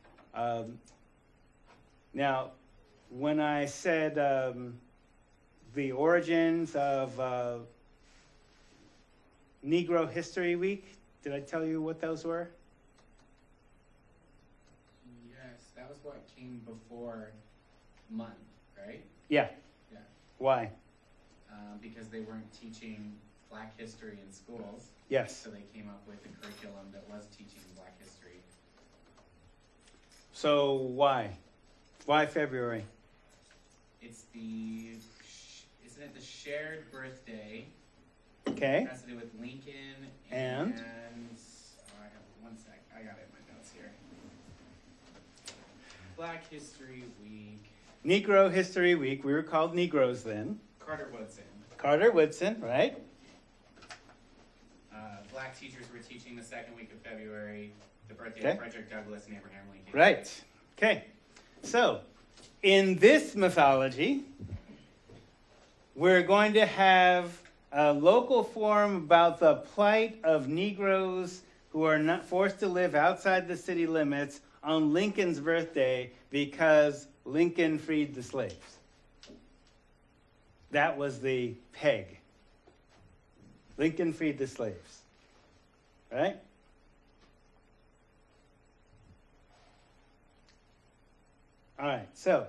[SPEAKER 1] Now, when I said the origins of Negro History Week, did I tell you what those were?
[SPEAKER 4] That was what came before month, right?
[SPEAKER 1] Yeah.
[SPEAKER 4] Yeah.
[SPEAKER 1] Why?
[SPEAKER 4] Because they weren't teaching Black history in schools.
[SPEAKER 1] Yes.
[SPEAKER 4] So they came up with a curriculum that was teaching Black history.
[SPEAKER 1] So why? Why February?
[SPEAKER 4] It's isn't it the shared birthday?
[SPEAKER 1] Okay.
[SPEAKER 4] It has to do with Lincoln
[SPEAKER 1] And?
[SPEAKER 4] I have one sec. I got it in my notes here. Black History Week.
[SPEAKER 1] Negro History Week. We were called Negroes then.
[SPEAKER 4] Carter Woodson.
[SPEAKER 1] Carter Woodson, right?
[SPEAKER 4] Black teachers were teaching the second week of February, the birthday
[SPEAKER 1] Okay.
[SPEAKER 4] of Frederick Douglass and Abraham Lincoln.
[SPEAKER 1] Right. Okay. So, in this mythology, we're going to have a local forum about the plight of Negroes who are not forced to live outside the city limits on Lincoln's birthday because Lincoln freed the slaves. That was the peg. Lincoln freed the slaves. Right? All right, so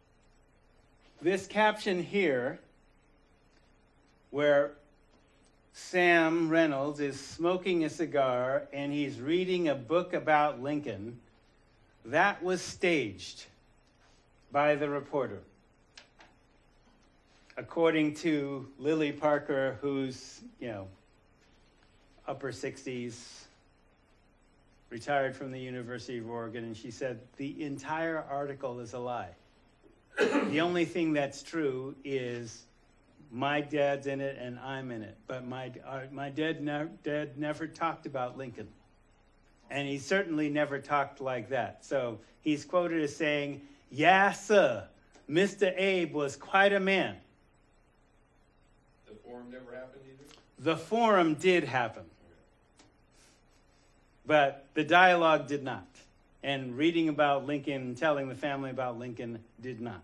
[SPEAKER 1] this caption here, where Sam Reynolds is smoking a cigar and he's reading a book about Lincoln, that was staged by the reporter. According to Lily Parker, who's, upper 60s, retired from the University of Oregon, and she said the entire article is a lie. The only thing that's true is my dad's in it and I'm in it, but my dad never talked about Lincoln, and he certainly never talked like that. So he's quoted as saying, "Yeah, sir, Mr. Abe was quite a man."
[SPEAKER 3] The forum never happened either?
[SPEAKER 1] The forum did happen, but the dialogue did not. And reading about Lincoln, telling the family about Lincoln did not.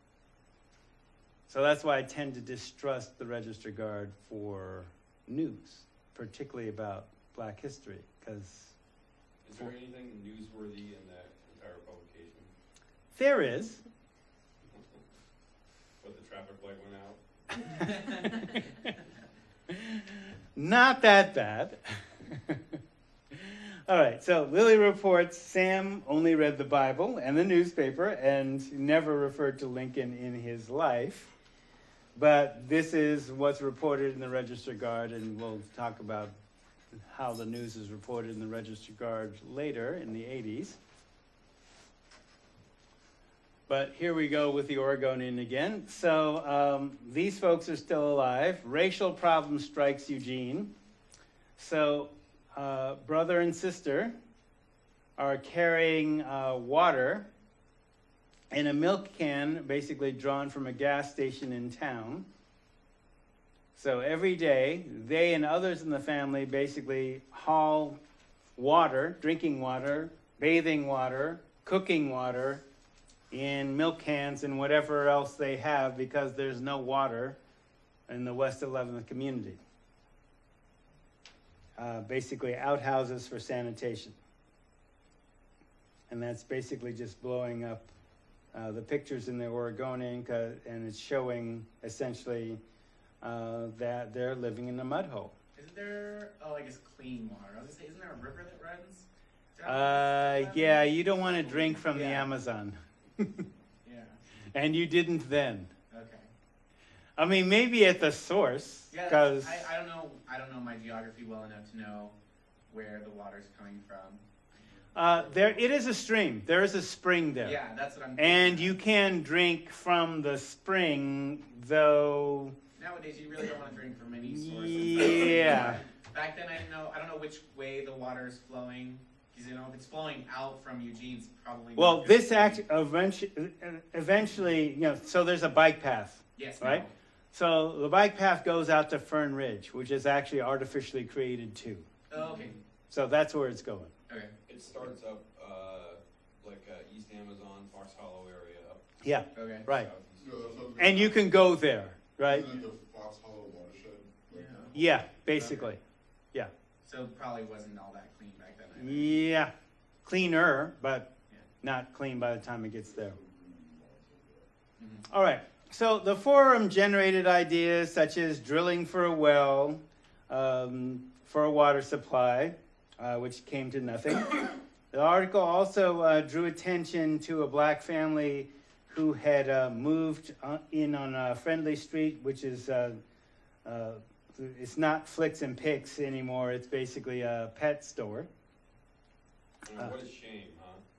[SPEAKER 1] So that's why I tend to distrust the Register Guard for news, particularly about Black history, because...
[SPEAKER 3] Is there anything newsworthy in that entire publication?
[SPEAKER 1] There is.
[SPEAKER 3] But the traffic light went out?
[SPEAKER 1] Not that bad. All right, so Lily reports Sam only read the Bible and the newspaper and never referred to Lincoln in his life. But this is what's reported in the Register Guard, and we'll talk about how the news is reported in the Register Guard later in the 80s. But here we go with the Oregonian again. So these folks are still alive. Racial problem strikes Eugene. So brother and sister are carrying water in a milk can, basically drawn from a gas station in town. So every day, they and others in the family basically haul water, drinking water, bathing water, cooking water, in milk cans and whatever else they have, because there's no water in the West 11th community. Basically outhouses for sanitation. And that's basically just blowing up the pictures in the Oregonian, and it's showing essentially that they're living in a mud hole.
[SPEAKER 4] Isn't there, I guess clean water. I was gonna say, isn't there a river that runs?
[SPEAKER 1] Yeah, you don't want to drink from the Amazon.
[SPEAKER 4] Yeah.
[SPEAKER 1] And you didn't then.
[SPEAKER 4] Okay.
[SPEAKER 1] I mean, maybe at the source,
[SPEAKER 4] Yeah,
[SPEAKER 1] because
[SPEAKER 4] I don't know my geography well enough to know where the water's coming from.
[SPEAKER 1] it is a stream. There is a spring there.
[SPEAKER 4] Yeah, that's what I'm thinking.
[SPEAKER 1] And you can drink from the spring, though.
[SPEAKER 4] Nowadays, you really don't want to drink from any source.
[SPEAKER 1] Yeah.
[SPEAKER 4] Back then, I don't know which way the water is flowing. Because, if it's flowing out from Eugene, it's probably...
[SPEAKER 1] Well, this eventually, so there's a bike path.
[SPEAKER 4] Yes.
[SPEAKER 1] Right?
[SPEAKER 4] No.
[SPEAKER 1] So the bike path goes out to Fern Ridge, which is actually artificially created too.
[SPEAKER 4] Oh, okay.
[SPEAKER 1] So that's where it's going.
[SPEAKER 4] Okay.
[SPEAKER 3] It starts up East Amazon, Fox Hollow area. Up
[SPEAKER 1] Yeah,
[SPEAKER 4] Okay.
[SPEAKER 1] right.
[SPEAKER 3] southeast.
[SPEAKER 1] And you can go there, right?
[SPEAKER 5] Isn't it the Fox Hollow watershed?
[SPEAKER 4] Yeah.
[SPEAKER 1] Yeah, basically. Yeah.
[SPEAKER 4] So it probably wasn't all that clean back then. either.
[SPEAKER 1] Yeah. Cleaner, but
[SPEAKER 4] Yeah.
[SPEAKER 1] not clean by the time it gets there.
[SPEAKER 4] Mhm.
[SPEAKER 1] All right. So the forum generated ideas such as drilling for a well, for a water supply, which came to nothing. The article also drew attention to a black family who had moved in on a Friendly Street, which is, it's not Flicks and Picks anymore. It's basically a pet store.
[SPEAKER 3] What a shame,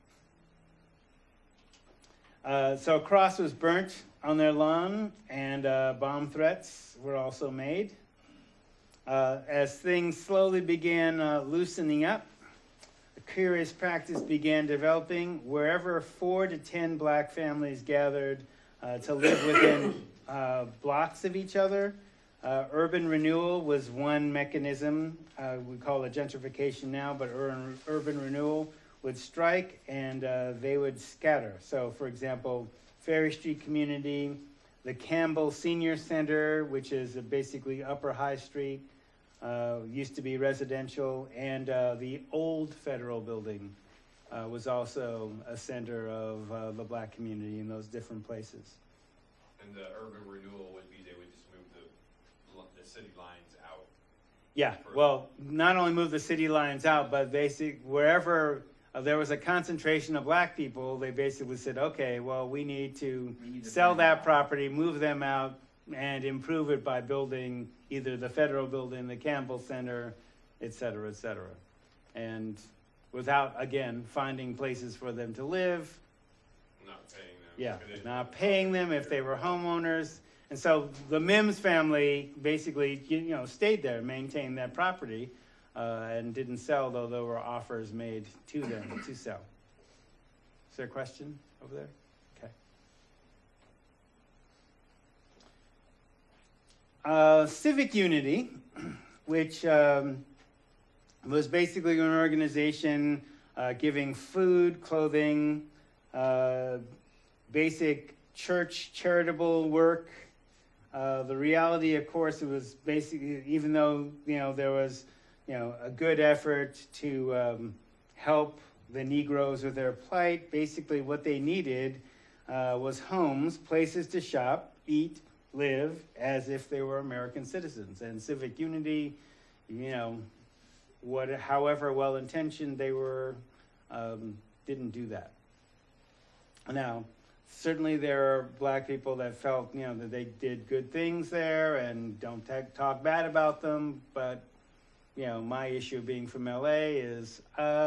[SPEAKER 3] huh?
[SPEAKER 1] So a cross was burnt on their lawn, and bomb threats were also made. As things slowly began loosening up, a curious practice began developing. Wherever 4 to 10 black families gathered to live within blocks of each other, urban renewal was one mechanism. We call it gentrification now, but urban renewal would strike, and they would scatter. So, for example, Ferry Street Community, the Campbell Senior Center, which is basically Upper High Street, used to be residential, and the old Federal Building was also a center of the black community in those different places.
[SPEAKER 3] And the urban renewal would be they would just move the city lines out
[SPEAKER 1] Yeah, well, not only move the city lines out, but basically wherever there was a concentration of black people, they basically said, okay, well, we need to sell that property, move them out, and improve it by building either the federal building, the Campbell Center, et cetera, and without, again, finding places for them to live.
[SPEAKER 3] Not paying them.
[SPEAKER 1] Yeah, not paying them if they were homeowners. And so the Mims family basically, stayed there, maintained that property, and didn't sell, though there were offers made to them to sell. Is there a question over there? Okay. Civic Unity, which was basically an organization giving food, clothing, basic church charitable work. The reality, of course, it was basically, even though, there was, a good effort to help the Negroes with their plight, basically what they needed was homes, places to shop, eat, live, as if they were American citizens. And Civic Unity, however well-intentioned they were, didn't do that. Now, certainly there are black people that felt, that they did good things there and don't talk bad about them. But, my issue being from LA is,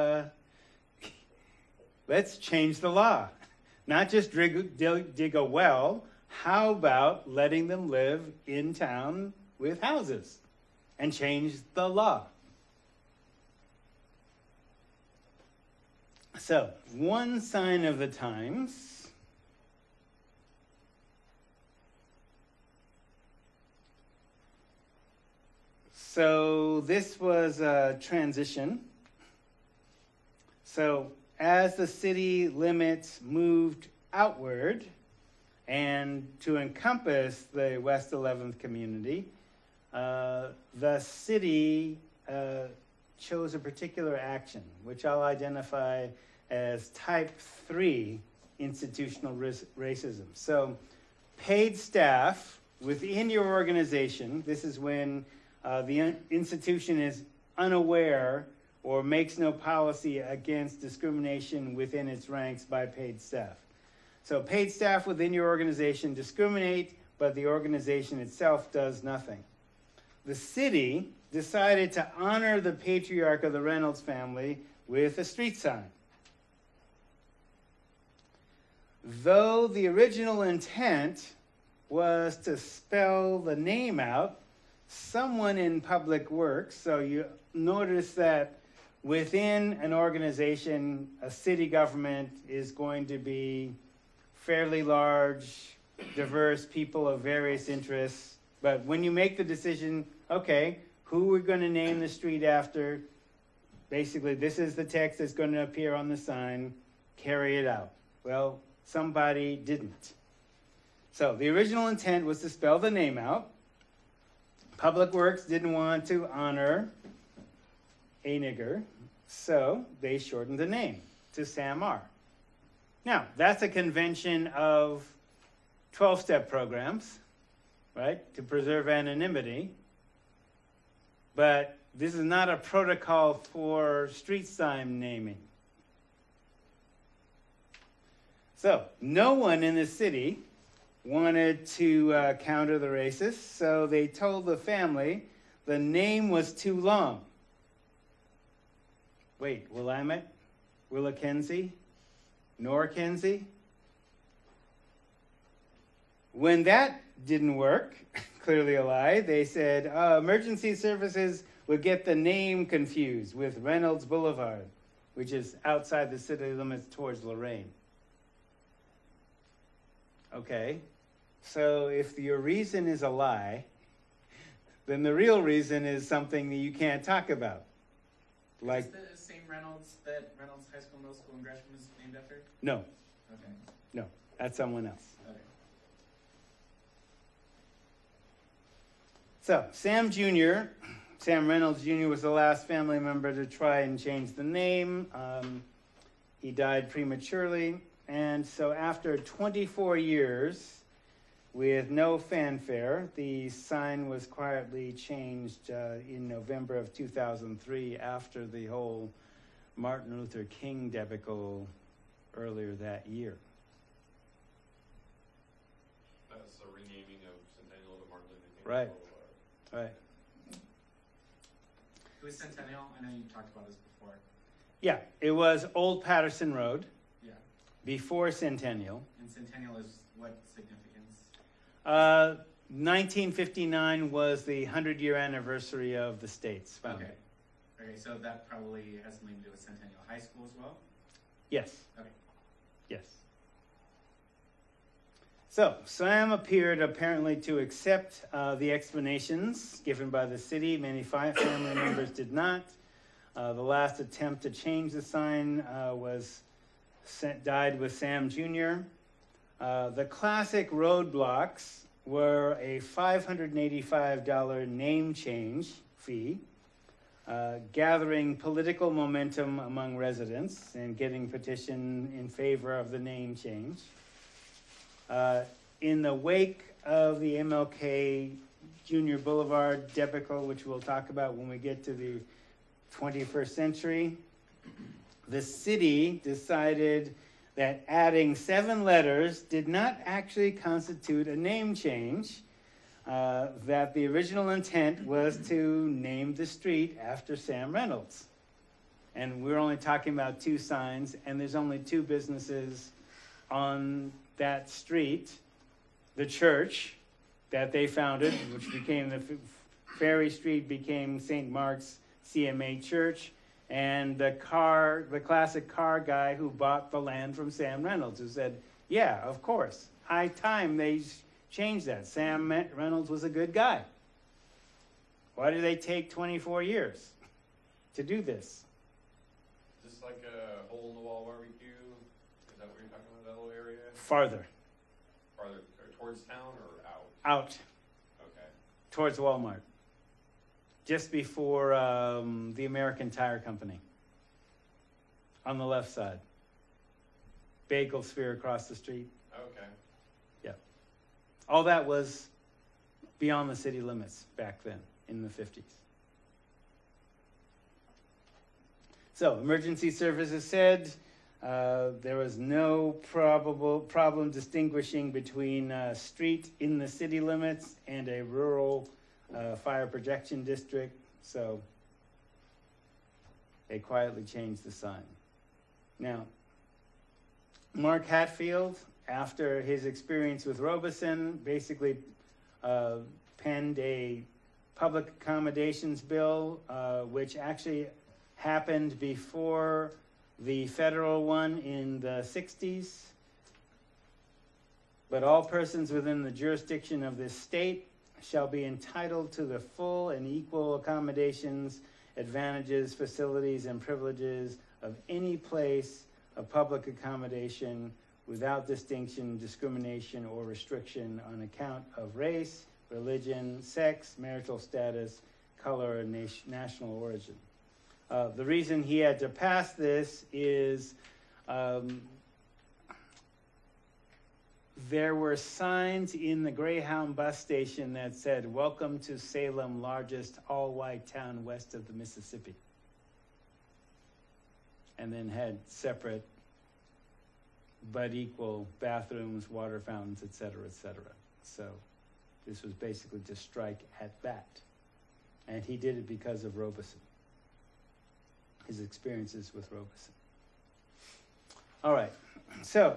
[SPEAKER 1] let's change the law. Not just dig a well. How about letting them live in town with houses and change the law? So, one sign of the times. So this was a transition. So as the city limits moved outward and to encompass the West 11th community, the city chose a particular action, which I'll identify as type 3 institutional racism. So paid staff within your organization, this is when the institution is unaware or makes no policy against discrimination within its ranks by paid staff. So paid staff within your organization discriminate, but the organization itself does nothing. The city decided to honor the patriarch of the Reynolds family with a street sign. Though the original intent was to spell the name out, someone in Public Works, so you notice that within an organization, a city government is going to be fairly large, diverse people of various interests. But when you make the decision, okay, who we're going to name the street after, basically this is the text that's going to appear on the sign, carry it out. Well, somebody didn't. So the original intent was to spell the name out. Public Works didn't want to honor a nigger, so they shortened the name to Sam R. Now, that's a convention of 12-step programs, right, to preserve anonymity. But this is not a protocol for street sign naming. So, no one in the city wanted to counter the racists, so they told the family the name was too long. Wait, Willamette? Willa Kenzie? Nora Kenzie? When that didn't work, clearly a lie, they said emergency services would get the name confused with Reynolds Boulevard, which is outside the city limits towards Lorraine. Okay, so if your reason is a lie, then the real reason is something that you can't talk about. Like,
[SPEAKER 4] is this the same Reynolds that Reynolds High School, Middle School, and Gresham is named after?
[SPEAKER 1] No.
[SPEAKER 4] Okay.
[SPEAKER 1] No, that's someone else.
[SPEAKER 4] Okay.
[SPEAKER 1] So, Sam Reynolds Jr. was the last family member to try and change the name. He died prematurely. And so after 24 years, with no fanfare. The sign was quietly changed in November of 2003 after the whole Martin Luther King debacle earlier that year.
[SPEAKER 3] That's a renaming of Centennial to Martin Luther King.
[SPEAKER 1] Right. Right.
[SPEAKER 4] It was Centennial. I know you talked about this before.
[SPEAKER 1] Yeah, it was Old Patterson Road
[SPEAKER 4] Yeah.
[SPEAKER 1] before Centennial.
[SPEAKER 4] And Centennial is what significance?
[SPEAKER 1] 1959 was the 100-year anniversary of the state's founding.
[SPEAKER 4] Okay. Okay, so that probably has something to do with Centennial High School as well?
[SPEAKER 1] Yes.
[SPEAKER 4] Okay.
[SPEAKER 1] Yes. So, Sam appeared apparently to accept the explanations given by the city. Many family members did not. The last attempt to change the sign died with Sam Jr. The classic roadblocks were a $585 name change fee, gathering political momentum among residents and getting petition in favor of the name change. In the wake of the MLK Jr. Boulevard debacle, which we'll talk about when we get to the 21st century, the city decided that adding 7 letters did not actually constitute a name change, that the original intent was to name the street after Sam Reynolds. And we're only talking about 2 signs, and there's only 2 businesses on that street. The church that they founded, which became the Ferry Street, became St. Mark's CMA Church, and the classic car guy who bought the land from Sam Reynolds, who said, yeah, of course, high time they changed that. Sam Reynolds was a good guy. Why did they take 24 years to do this?
[SPEAKER 3] Is this like a hole-in-the-wall barbecue? Is that what you're talking about, that little area?
[SPEAKER 1] Farther.
[SPEAKER 3] Farther towards town or out?
[SPEAKER 1] Out.
[SPEAKER 3] Okay.
[SPEAKER 1] Towards Walmart. Just before the American Tire Company. On the left side. Bagel Sphere across the street.
[SPEAKER 3] Okay.
[SPEAKER 1] Yeah. All that was beyond the city limits back then in the 50s. So, emergency services said there was no problem distinguishing between a street in the city limits and a rural fire protection district, so they quietly changed the sign. Now, Mark Hatfield, after his experience with Robeson, basically penned a public accommodations bill, which actually happened before the federal one in the 60s. But all persons within the jurisdiction of this state shall be entitled to the full and equal accommodations, advantages, facilities, and privileges of any place of public accommodation without distinction, discrimination, or restriction on account of race, religion, sex, marital status, color, and national origin. The reason he had to pass this is there were signs in the Greyhound bus station that said, "Welcome to Salem, largest all-white town west of the Mississippi." And then had separate but equal bathrooms, water fountains, et cetera, et cetera. So this was basically to strike at that. And he did it because of Robeson, his experiences with Robeson. All right, so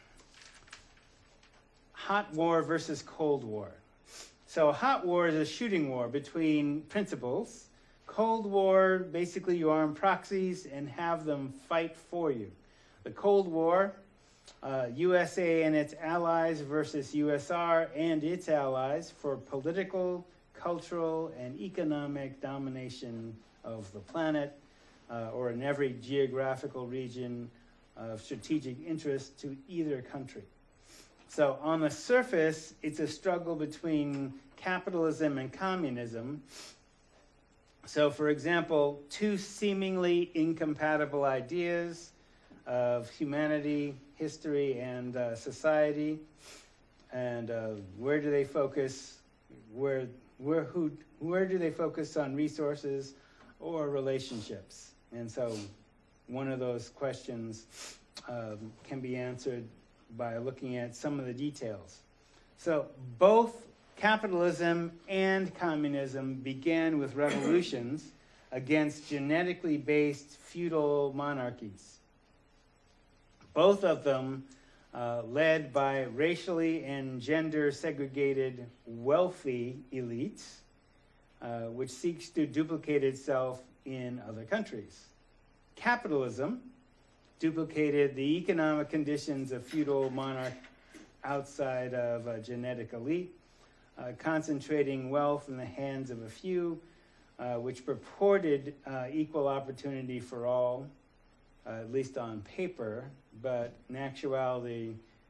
[SPEAKER 1] hot war versus cold war. So hot war is a shooting war between principals. Cold war, basically you arm proxies and have them fight for you. The Cold War, USA and its allies versus USR and its allies for political, cultural, and economic domination of the planet, or in every geographical region of strategic interest to either country. So on the surface, it's a struggle between capitalism and communism. So for example, 2 seemingly incompatible ideas of humanity, history, and society. and where do they focus? Where do they focus on resources or relationships? And so one of those questions can be answered by looking at some of the details. So both capitalism and communism began with revolutions against genetically based feudal monarchies. Both of them led by racially and gender segregated wealthy elites, which seeks to duplicate itself in other countries. Capitalism duplicated the economic conditions of feudal monarch outside of a genetic elite, concentrating wealth in the hands of a few, which purported equal opportunity for all, at least on paper, but in actuality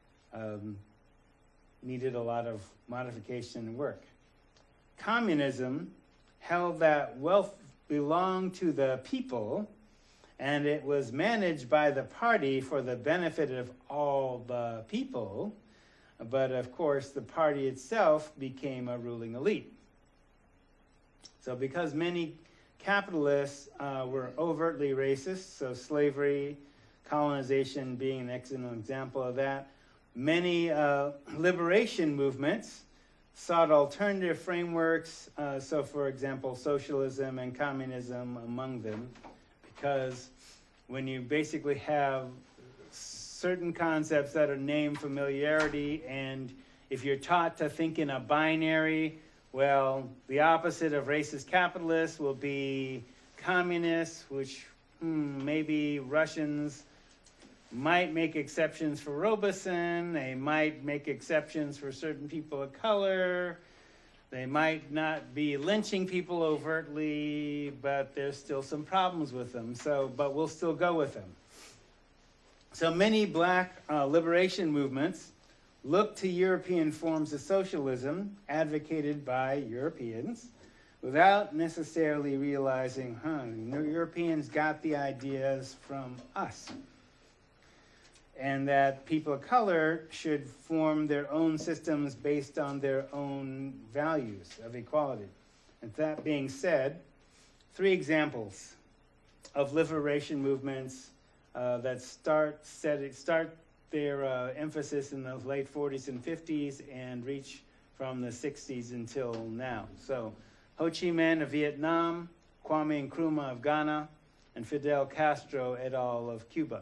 [SPEAKER 1] needed a lot of modification and work. Communism held that wealth belonged to the people, and it was managed by the party for the benefit of all the people, but of course the party itself became a ruling elite. So because many capitalists were overtly racist, so slavery, colonization being an excellent example of that, many liberation movements sought alternative frameworks, so for example, socialism and communism among them, because when you basically have certain concepts that are name familiarity, and if you're taught to think in a binary, well, the opposite of racist capitalists will be communists, which maybe Russians might make exceptions for Robeson, they might make exceptions for certain people of color, they might not be lynching people overtly, but there's still some problems with them, but we'll still go with them. So many black liberation movements look to European forms of socialism advocated by Europeans without necessarily realizing, Europeans got the ideas from us. And that people of color should form their own systems based on their own values of equality. And that being said, 3 examples of liberation movements that start their emphasis in the late 40s and 50s and reach from the 60s until now. So Ho Chi Minh of Vietnam, Kwame Nkrumah of Ghana, and Fidel Castro et al. Of Cuba.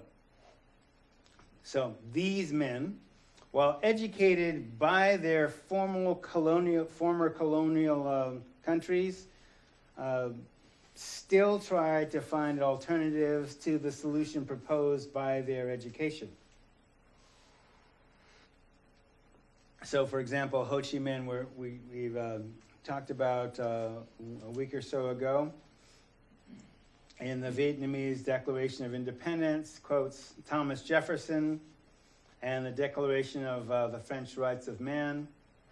[SPEAKER 1] So these men, while educated by their former colonial countries, still try to find alternatives to the solution proposed by their education. So, for example, Ho Chi Minh, we've talked about a week or so ago, in the Vietnamese Declaration of Independence, quotes Thomas Jefferson and the Declaration of the French Rights of Man,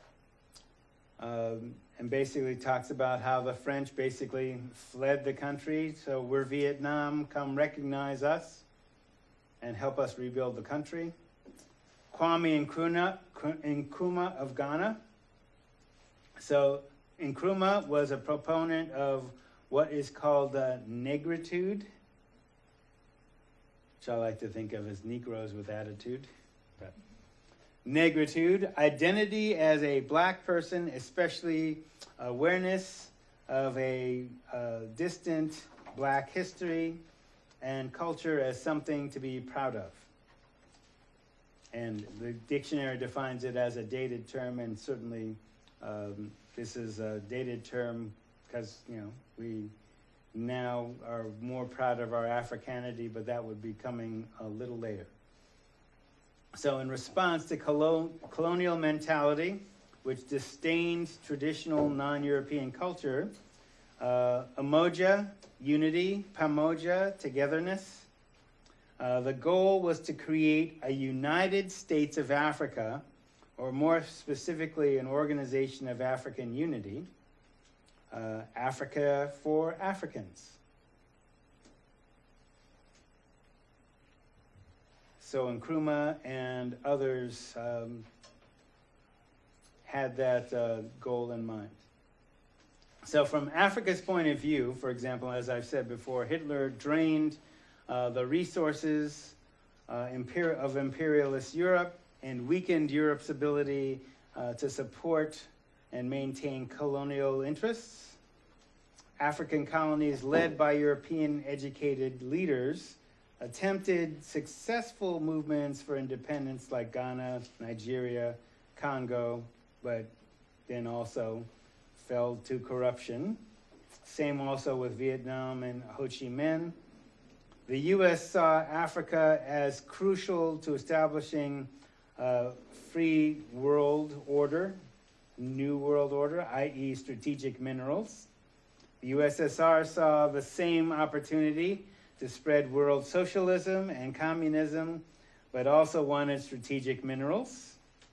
[SPEAKER 1] and basically talks about how the French basically fled the country. So we're Vietnam, come recognize us and help us rebuild the country. Kwame Nkrumah of Ghana. So Nkrumah was a proponent of what is called negritude, which I like to think of as Negroes with attitude. But negritude, identity as a black person, especially awareness of a distant black history and culture as something to be proud of. And the dictionary defines it as a dated term, and certainly this is a dated term because, we now are more proud of our Africanity, but that would be coming a little later. So in response to colonial mentality, which disdained traditional non-European culture, Umoja, unity, Pamoja, togetherness. The goal was to create a United States of Africa, or more specifically, an organization of African unity, Africa for Africans. So Nkrumah and others had that goal in mind. So from Africa's point of view, for example, as I've said before, Hitler drained the resources of imperialist Europe and weakened Europe's ability to support and maintain colonial interests. African colonies led by European educated leaders attempted successful movements for independence like Ghana, Nigeria, Congo, but then also fell to corruption. Same also with Vietnam and Ho Chi Minh. The U.S. saw Africa as crucial to establishing a free world order, new world order, i.e. strategic minerals. The USSR saw the same opportunity to spread world socialism and communism, but also wanted strategic minerals.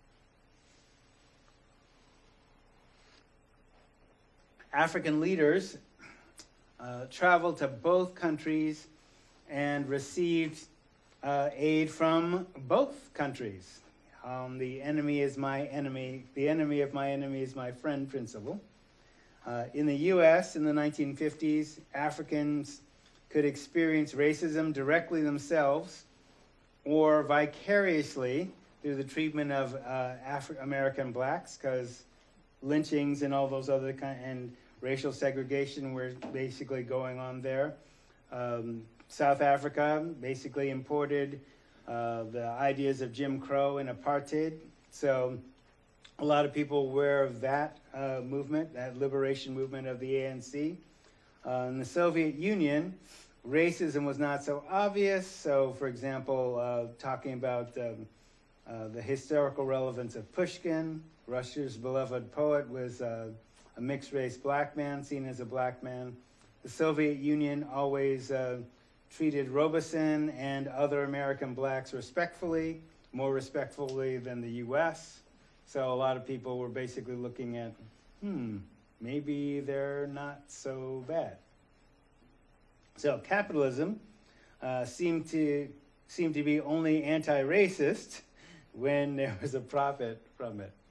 [SPEAKER 1] African leaders traveled to both countries and received aid from both countries. The enemy is my enemy, the enemy of my enemy is my friend principle. In the U.S. in the 1950s, Africans could experience racism directly themselves or vicariously through the treatment of American blacks, because lynchings and all those other and racial segregation were basically going on there. South Africa basically imported the ideas of Jim Crow and apartheid. So a lot of people were aware of that movement, that liberation movement of the ANC. In the Soviet Union, racism was not so obvious. So, for example, talking about the historical relevance of Pushkin, Russia's beloved poet was a mixed-race black man, seen as a black man. The Soviet Union always treated Robeson and other American blacks respectfully, more respectfully than the U.S. So a lot of people were basically looking at, maybe they're not so bad. So capitalism seemed to be only anti-racist when there was a profit from it.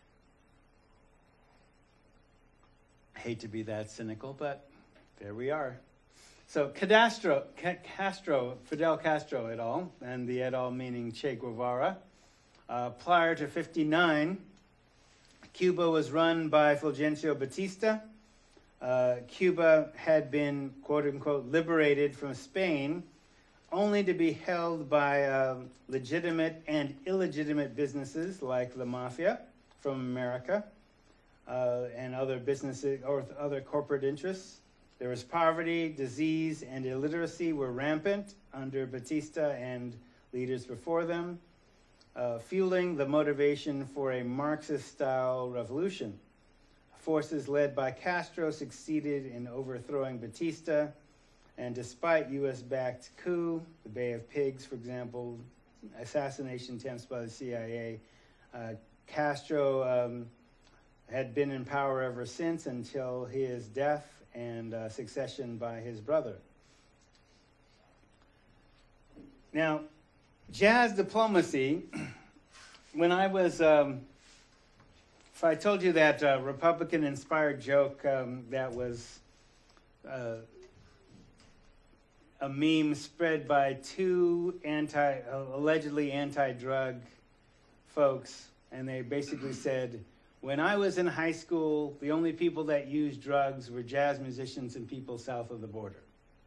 [SPEAKER 1] I hate to be that cynical, but there we are. So Fidel Castro et al., and the et al. Meaning Che Guevara, prior to '59, Cuba was run by Fulgencio Batista. Cuba had been, quote unquote, liberated from Spain, only to be held by legitimate and illegitimate businesses like the mafia from America and other businesses or other corporate interests. There was poverty, disease, and illiteracy were rampant under Batista and leaders before them, fueling the motivation for a Marxist-style revolution. Forces led by Castro succeeded in overthrowing Batista, and despite U.S.-backed coup, the Bay of Pigs, for example, assassination attempts by the CIA, Castro had been in power ever since until his death and succession by his brother. Now, jazz diplomacy, when I was, if I told you that Republican-inspired joke that was a meme spread by two allegedly anti-drug folks, and they basically said, when I was in high school, the only people that used drugs were jazz musicians and people south of the border.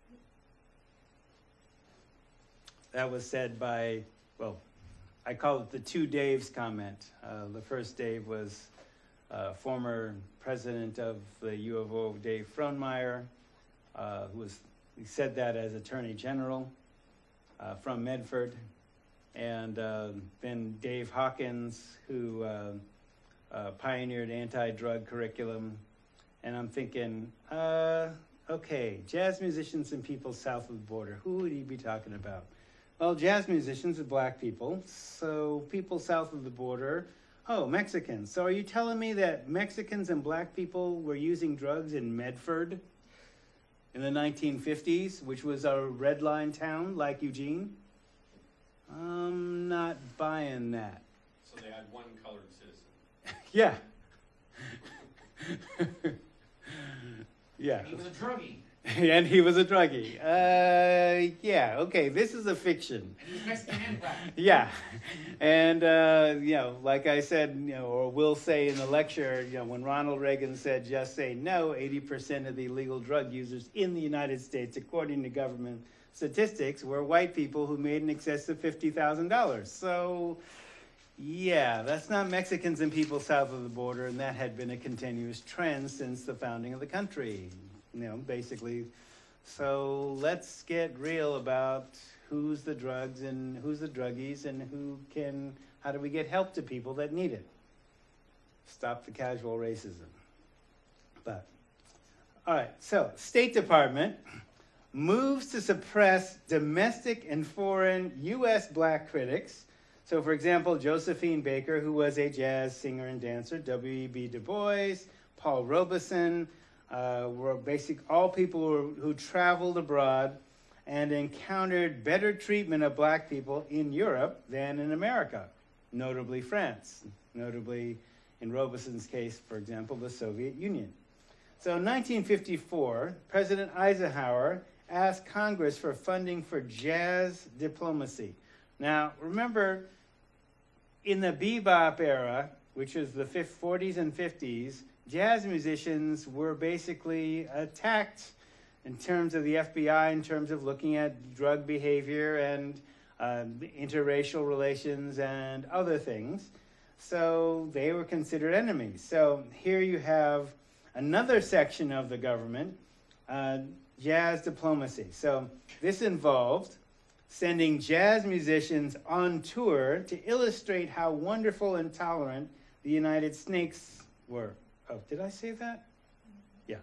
[SPEAKER 1] That was said by, well, I call it the two Daves comment. The first Dave was former president of the U of O, Dave Frohnmeyer, he said that as Attorney General from Medford. And then Dave Hawkins, who pioneered anti-drug curriculum. And I'm thinking, okay, jazz musicians and people south of the border, who would he be talking about? Well, jazz musicians are black people, so people south of the border, oh, Mexicans. So are you telling me that Mexicans and black people were using drugs in Medford in the 1950s, which was a red line town like Eugene? I'm not buying that.
[SPEAKER 3] So they had one colored citizen.
[SPEAKER 1] Yeah, Yeah.
[SPEAKER 4] He was a druggie.
[SPEAKER 1] And he was a druggie. Yeah, okay, this is a fiction.
[SPEAKER 4] And he was Mexican and black.
[SPEAKER 1] Yeah, and you know, like I said, you know, or will say in the lecture, you know, when Ronald Reagan said, "Just say no," 80% of the illegal drug users in the United States, according to government statistics, were white people who made in excess of $50,000. So, yeah, that's not Mexicans and people south of the border, and that had been a continuous trend since the founding of the country. You know, basically. So let's get real about who's the drugs and who's the druggies and how do we get help to people that need it? Stop the casual racism. But, all right, so State Department moves to suppress domestic and foreign U.S. black critics. So, for example, Josephine Baker, who was a jazz singer and dancer, W.E.B. Du Bois, Paul Robeson, were all people who traveled abroad and encountered better treatment of black people in Europe than in America, notably France, notably in Robeson's case, for example, the Soviet Union. So in 1954, President Eisenhower asked Congress for funding for jazz diplomacy. Now, remember, in the bebop era, which was the 40s and 50s, jazz musicians were basically attacked in terms of the FBI, in terms of looking at drug behavior and interracial relations and other things. So they were considered enemies. So here you have another section of the government, jazz diplomacy. So this involved sending jazz musicians on tour to illustrate how wonderful and tolerant the United States were. Oh, did I say that? Yeah.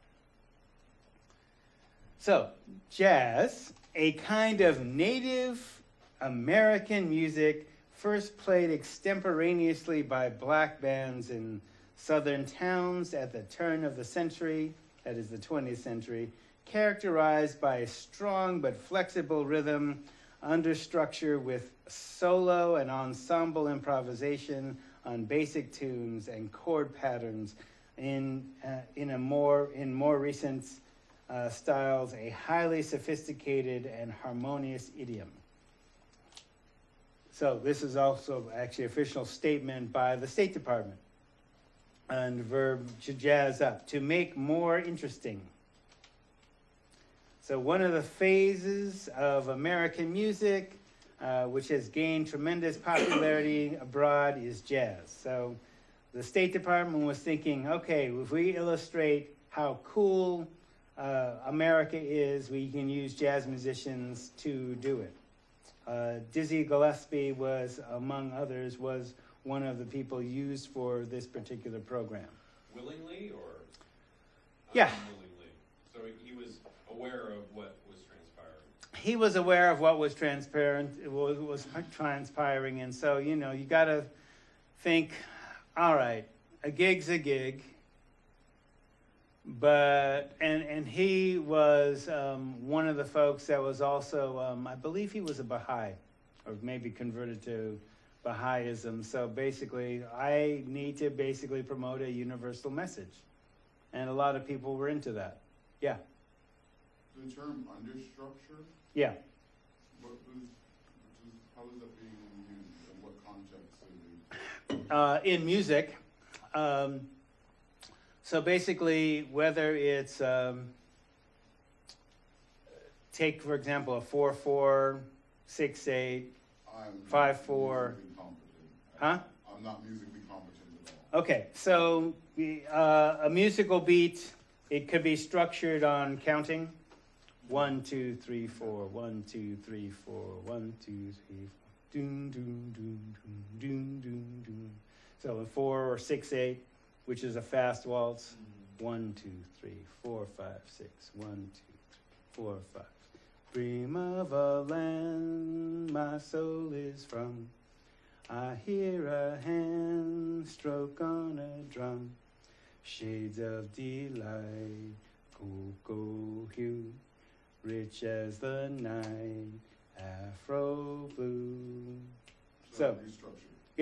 [SPEAKER 1] So, jazz, a kind of Native American music first played extemporaneously by black bands in southern towns at the turn of the century, that is the 20th century, characterized by a strong but flexible rhythm, understructure with solo and ensemble improvisation on basic tunes and chord patterns. In more recent styles, a highly sophisticated and harmonious idiom. So this is also actually an official statement by the State Department. And the verb to jazz up, to make more interesting. So one of the phases of American music which has gained tremendous popularity abroad, is jazz. So the State Department was thinking, okay, if we illustrate how cool America is, we can use jazz musicians to do it. Dizzy Gillespie was, among others, was one of the people used for this particular program.
[SPEAKER 3] Willingly or
[SPEAKER 1] yeah.
[SPEAKER 3] Unwillingly? So he was aware of what was transpiring.
[SPEAKER 1] He was aware of what was was transpiring, and so, you know, you got to think, all right, a gig's a gig. But and he was one of the folks that was also, I believe he was a Baha'i, or maybe converted to Baha'ism. So basically, I need to basically promote a universal message, and a lot of people were into that. Yeah.
[SPEAKER 5] The term understructure.
[SPEAKER 1] Yeah.
[SPEAKER 5] How is that being used? In what context?
[SPEAKER 1] In music. So basically, whether it's, take, for example, a 4/4, 6/8, 5/4. Huh?
[SPEAKER 5] I'm not musically competent at all.
[SPEAKER 1] Okay, so a musical beat, it could be structured on counting. 1, 2, 3, 4, 1, 2, 3, 4, 1, 2, 3, 4. Doom, doom, doom, doom, doom, doom, doom. So a 4 or 6/8, which is a fast waltz. 1, 2, 3, 4, 5, 6. 1, 2, 3, 4, 5. Dream of a land my soul is from. I hear a hand stroke on a drum. Shades of delight, cocoa hue, rich as the night, afro blue.
[SPEAKER 5] So restructure.
[SPEAKER 1] Yeah.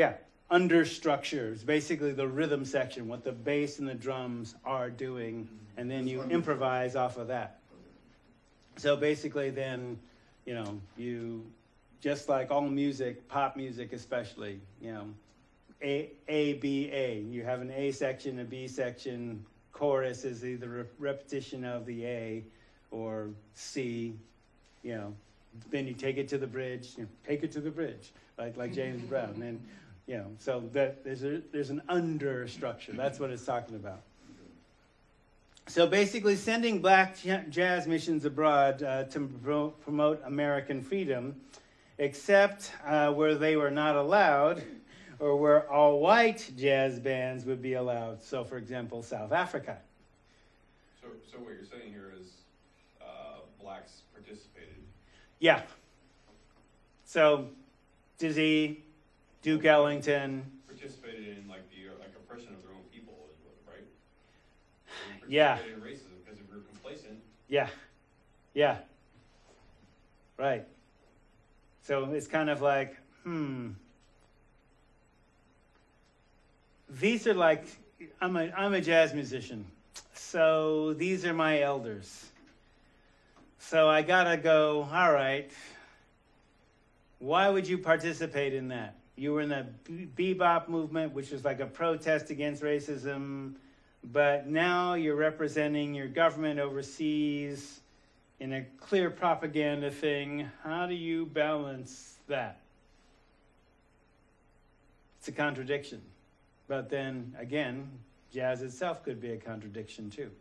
[SPEAKER 1] understructure. It's basically the rhythm section, what the bass and the drums are doing, and then you improvise off of that. So basically then, you know, you, just like all music, pop music especially, you know, A, B, A. You have an A section, a B section, chorus is either a repetition of the A or C, you know. Then you take it to the bridge, you know, take it to the bridge, like James Brown. And, you know, so that there's an understructure. That's what it's talking about. So basically sending black jazz missions abroad to promote American freedom, except where they were not allowed, or where all white jazz bands would be allowed. So, for example, South Africa.
[SPEAKER 3] So what you're saying here is blacks participated.
[SPEAKER 1] Yeah. So, Dizzy, Duke Ellington.
[SPEAKER 3] Participated in like oppression of their own people, right?
[SPEAKER 1] Yeah.
[SPEAKER 3] Participated in racism because we were complacent.
[SPEAKER 1] Yeah. Yeah. Right. So it's kind of like, these are like, I'm a jazz musician, so these are my elders. So I gotta go, all right, why would you participate in that? You were in the bebop movement, which was like a protest against racism, but now you're representing your government overseas in a clear propaganda thing. How do you balance that? It's a contradiction. But then, again, jazz itself could be a contradiction too.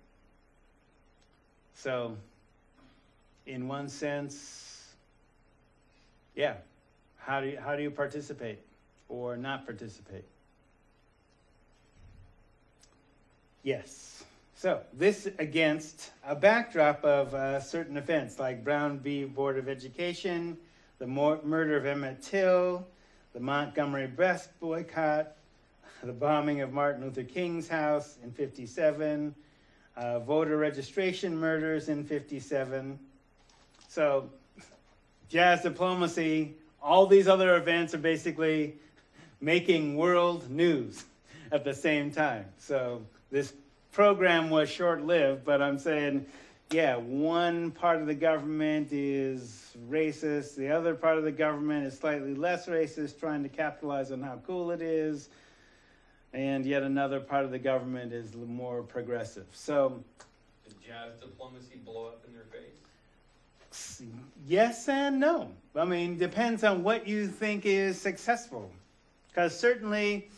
[SPEAKER 1] So, in one sense, yeah, how do you participate or not participate? Yes. So, this against a backdrop of certain events like Brown v. Board of Education, the murder of Emmett Till, the Montgomery Bus boycott, the bombing of Martin Luther King's house in 1957, voter registration murders in 1957. So, jazz diplomacy, all these other events are basically making world news at the same time. So, this program was short-lived, but I'm saying, yeah, one part of the government is racist, the other part of the government is slightly less racist, trying to capitalize on how cool it is, and yet another part of the government is more progressive. So,
[SPEAKER 3] did jazz diplomacy blow up in their face?
[SPEAKER 1] Yes and no. I mean, depends on what you think is successful. Because certainly,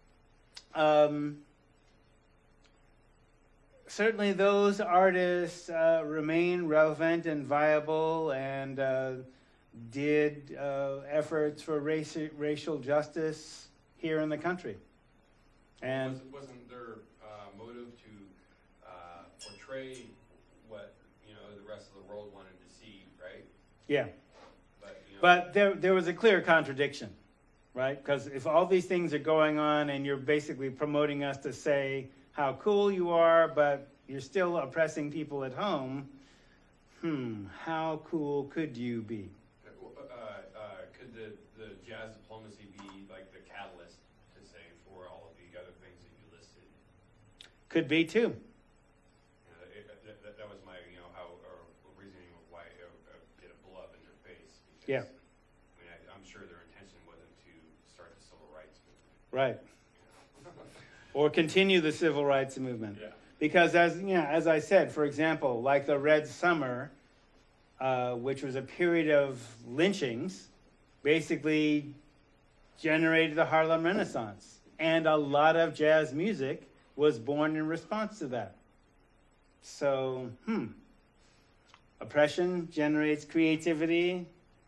[SPEAKER 1] certainly those artists remain relevant and viable and did efforts for racial justice here in the country. And
[SPEAKER 3] wasn't their motive to portray what the rest of the world wanted to see, right?
[SPEAKER 1] Yeah, but there was a clear contradiction, right? Because if all these things are going on and you're basically promoting us to say how cool you are, but you're still oppressing people at home, how cool could you be?
[SPEAKER 3] Could the jazz diplomacy be like the catalyst to say for all of the other things that you listed?
[SPEAKER 1] Could be too.
[SPEAKER 3] That was my, how reasoning of why did it blow up in their face. Because,
[SPEAKER 1] Yeah.
[SPEAKER 3] I mean, I'm sure their intention wasn't to start the civil rights movement.
[SPEAKER 1] Right. Or continue the civil rights movement.
[SPEAKER 3] Yeah.
[SPEAKER 1] Because as I said, for example, like the Red Summer, which was a period of lynchings, basically generated the Harlem Renaissance. And a lot of jazz music was born in response to that. So, oppression generates creativity,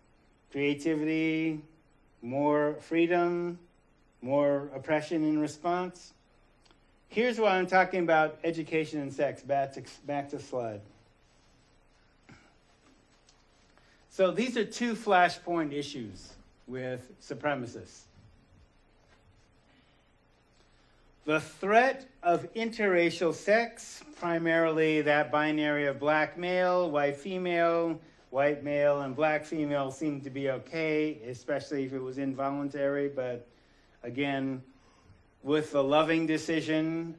[SPEAKER 1] more freedom, more oppression in response. Here's what I'm talking about: education and sex. Back to slide. So these are two flashpoint issues with supremacists. The threat of interracial sex, primarily that binary of black male, white male, and black female seemed to be okay, especially if it was involuntary, but again, with the Loving decision,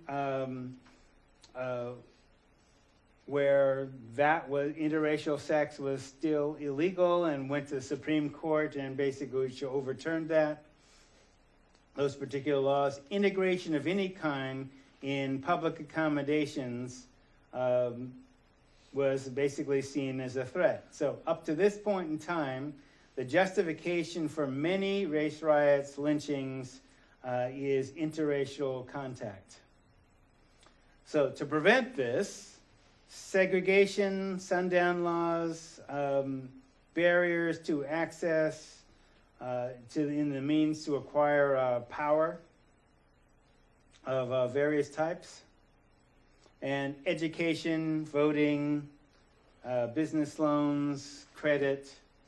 [SPEAKER 1] where that was interracial sex was still illegal, and went to the Supreme Court and basically overturned that, those particular laws. Integration of any kind in public accommodations was basically seen as a threat. So up to this point in time, the justification for many race riots, lynchings, is interracial contact. So to prevent this, segregation, sundown laws, barriers to access, in the means to acquire power of various types, and education, voting, business loans, credit.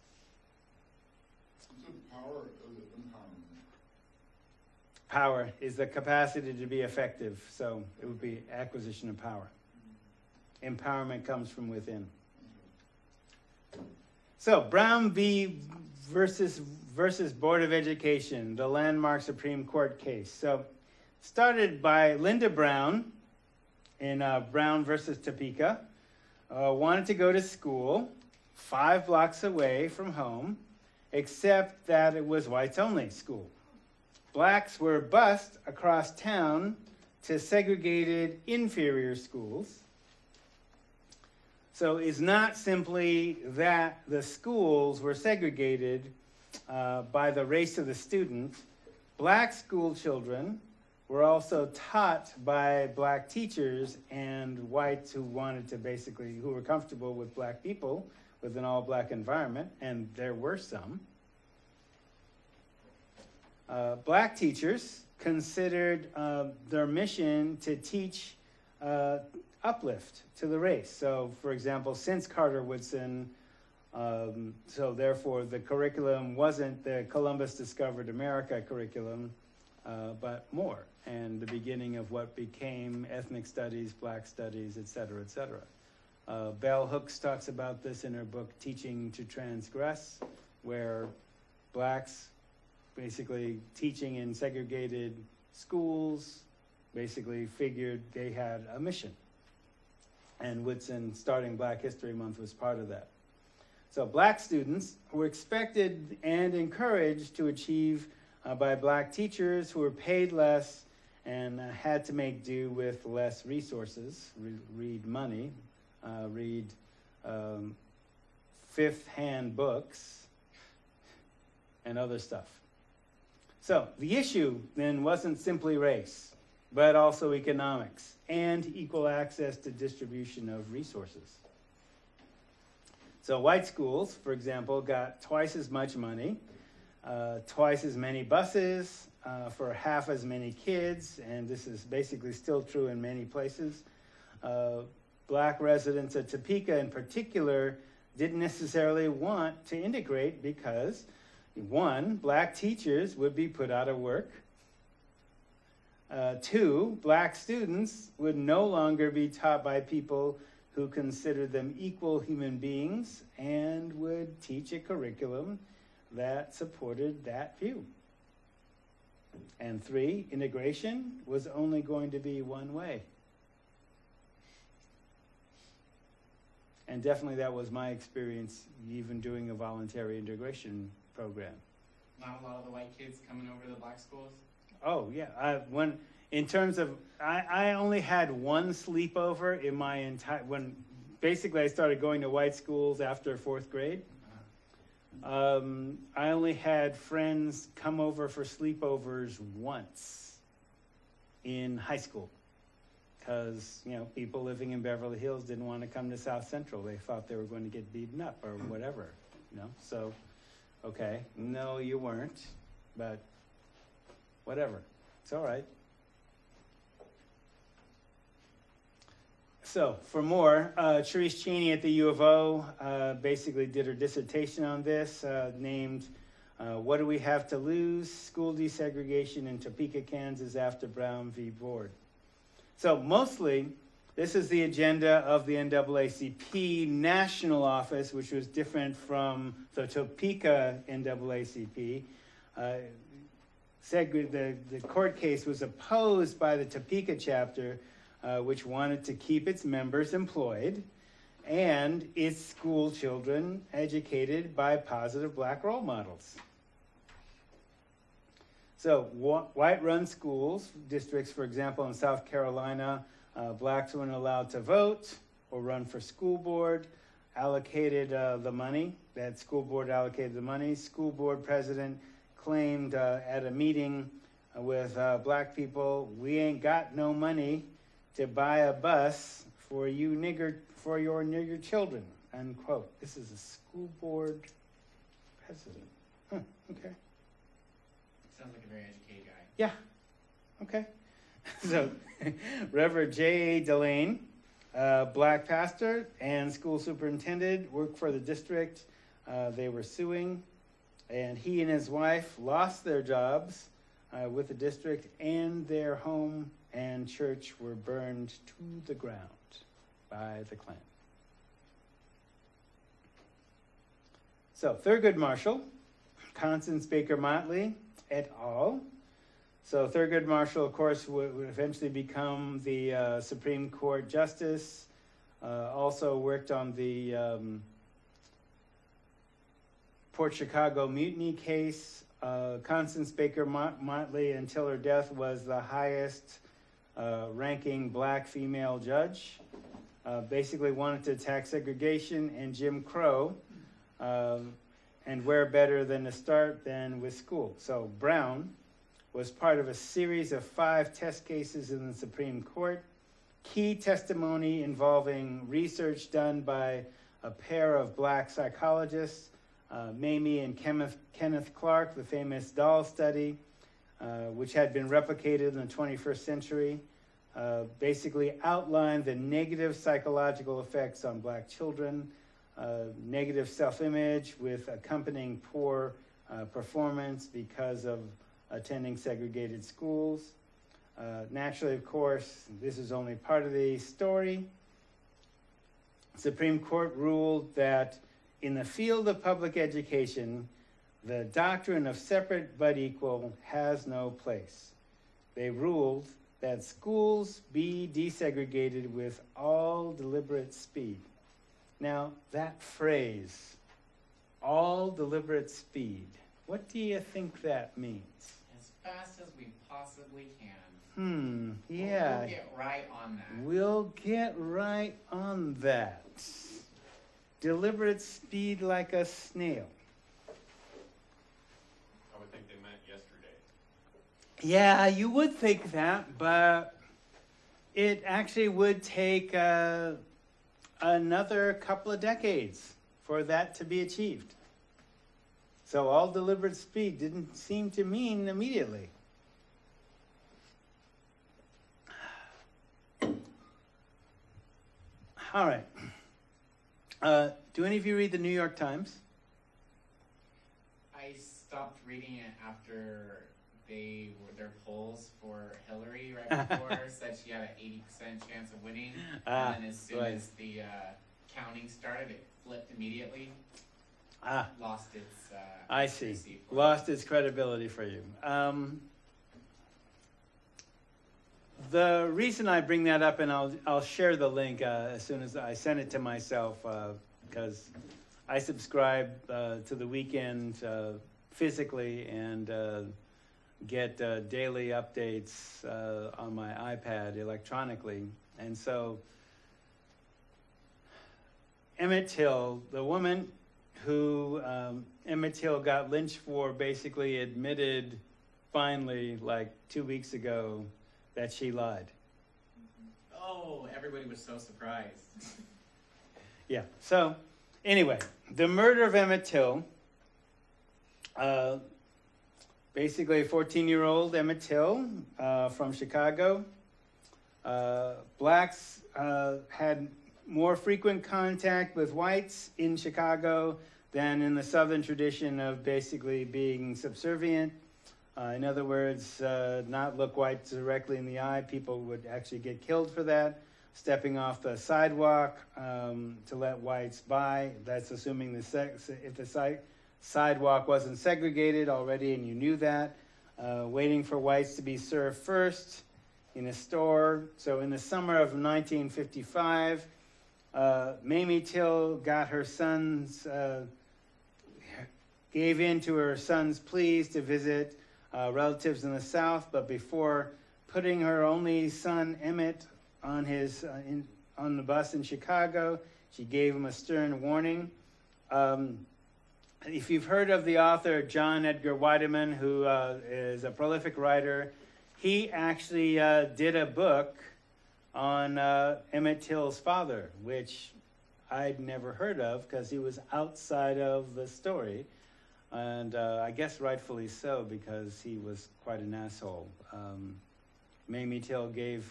[SPEAKER 5] So power is empowerment.
[SPEAKER 1] Power is the capacity to be effective, so it would be acquisition of power. Empowerment comes from within. So Brown v. versus Board of Education, the landmark Supreme Court case. So started by Linda Brown in Brown versus Topeka. Wanted to go to school 5 blocks away from home, except that it was whites-only school. Blacks were bused across town to segregated inferior schools. So it's not simply that the schools were segregated by the race of the student. Black school children were also taught by black teachers and whites who wanted to who were comfortable with black people with an all-black environment, and there were some. Black teachers considered their mission to teach uplift to the race. So, for example, since Carter Woodson, so therefore the curriculum wasn't the Columbus Discovered America curriculum, but more, and the beginning of what became ethnic studies, black studies, et cetera, et cetera. Bell Hooks talks about this in her book, Teaching to Transgress, where blacks basically teaching in segregated schools basically figured they had a mission. And Woodson starting Black History Month was part of that. So black students were expected and encouraged to achieve by black teachers who were paid less and had to make do with less resources, read money, read fifth-hand books, and other stuff. So the issue then wasn't simply race, but also economics and equal access to distribution of resources. So white schools, for example, got twice as much money, twice as many buses for half as many kids, and this is basically still true in many places. Black residents of Topeka in particular didn't necessarily want to integrate because, 1, black teachers would be put out of work. 2, black students would no longer be taught by people who considered them equal human beings and would teach a curriculum that supported that view. And 3, integration was only going to be one way. And definitely that was my experience even doing a voluntary integration program.
[SPEAKER 4] Not a lot of the white kids coming over to the black schools?
[SPEAKER 1] Oh, yeah. I only had one sleepover in my entire, when basically I started going to white schools after 4th grade. I only had friends come over for sleepovers once in high school because, people living in Beverly Hills didn't want to come to South Central. They thought they were going to get beaten up or whatever, So, okay, no, you weren't, but whatever. It's all right. So, for more, Therese Cheney at the U of O basically did her dissertation on this, named What Do We Have to Lose? School Desegregation in Topeka, Kansas After Brown v. Board. So, mostly, this is the agenda of the NAACP national office, which was different from the Topeka NAACP. the court case was opposed by the Topeka chapter, which wanted to keep its members employed and its school children educated by positive black role models. So white-run schools, districts, for example, in South Carolina, blacks weren't allowed to vote or run for school board, allocated the money. That school board allocated the money. School board president claimed at a meeting with black people, "We ain't got no money to buy a bus for your nigger children," unquote. This is a school board president. Huh, okay.
[SPEAKER 4] Sounds like a very educated guy.
[SPEAKER 1] Yeah, okay. So, Reverend J.A. Delane, black pastor and school superintendent, worked for the district. They were suing, and he and his wife lost their jobs with the district, and their home and church were burned to the ground by the Klan. So, Thurgood Marshall, Constance Baker Motley, et al. So Thurgood Marshall, of course, would eventually become the Supreme Court Justice. Also worked on the Port Chicago Mutiny case. Constance Baker Motley, until her death, was the highest ranking black female judge. Basically wanted to attack segregation and Jim Crow. And where better than to start than with school. So Brown was part of a series of 5 test cases in the Supreme Court. Key testimony involving research done by a pair of black psychologists, Mamie and Kenneth Clark, the famous doll study, which had been replicated in the 21st century, basically outlined the negative psychological effects on black children, negative self-image with accompanying poor performance because of attending segregated schools. Naturally, of course, this is only part of the story. Supreme Court ruled that in the field of public education, the doctrine of separate but equal has no place. They ruled that schools be desegregated with all deliberate speed. Now, that phrase, all deliberate speed, what do you think that means?
[SPEAKER 4] As fast as we possibly can.
[SPEAKER 1] Yeah.
[SPEAKER 4] We'll get right on that.
[SPEAKER 1] We'll get right on that. Deliberate speed like a snail.
[SPEAKER 3] I would think they meant yesterday.
[SPEAKER 1] Yeah, you would think that, but it actually would take another couple of decades for that to be achieved. So all deliberate speed didn't seem to mean immediately. All right. Do any of you read the New York Times?
[SPEAKER 4] I stopped reading it after their polls for Hillary right before said she had an 80% chance of winning. And then as soon as the counting started, it flipped immediately. Lost its
[SPEAKER 1] I see. Lost its credibility for you. The reason I bring that up, and I'll share the link as soon as I send it to myself, because I subscribe to the Weekend physically and get daily updates on my iPad electronically. And so Emmett Till, the woman who Emmett Till got lynched for, basically admitted finally, like 2 weeks ago, that she lied.
[SPEAKER 4] Oh, everybody was so surprised.
[SPEAKER 1] Yeah, so anyway, the murder of Emmett Till, basically a 14-year-old Emmett Till from Chicago. Blacks had more frequent contact with whites in Chicago than in the Southern tradition of basically being subservient. In other words, not look whites directly in the eye. People would actually get killed for that. Stepping off the sidewalk to let whites by. That's assuming if the sidewalk wasn't segregated already and you knew that. waiting for whites to be served first in a store. So in the summer of 1955, Mamie Till got her sons, gave in to her son's pleas to visit relatives in the South, but before putting her only son Emmett on on the bus in Chicago, she gave him a stern warning. If you've heard of the author John Edgar Weideman, who is a prolific writer, he actually did a book on Emmett Till's father, which I'd never heard of because he was outside of the story. And I guess rightfully so, because he was quite an asshole. Mamie Till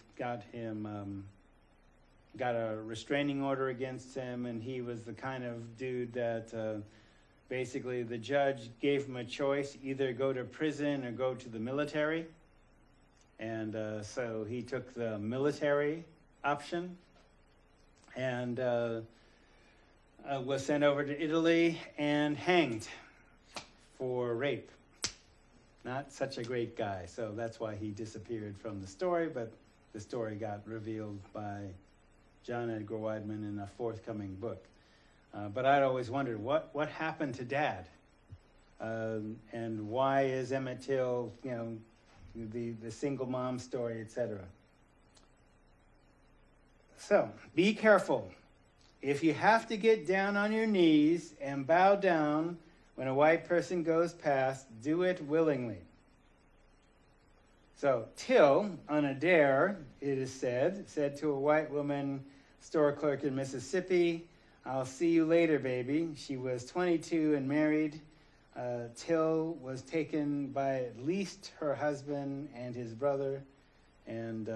[SPEAKER 1] got a restraining order against him, and he was the kind of dude that basically the judge gave him a choice, either go to prison or go to the military. And so he took the military option and was sent over to Italy and hanged for rape. Not such a great guy, so that's why he disappeared from the story, but the story got revealed by John Edgar Weideman in a forthcoming book. But I'd always wondered, what happened to Dad? And why is Emmett Till, the single mom story, etc. So, be careful. If you have to get down on your knees and bow down when a white person goes past, do it willingly. So, Till, on a dare, it is said to a white woman store clerk in Mississippi, "I'll see you later, baby." She was 22 and married. Till was taken by at least her husband and his brother, and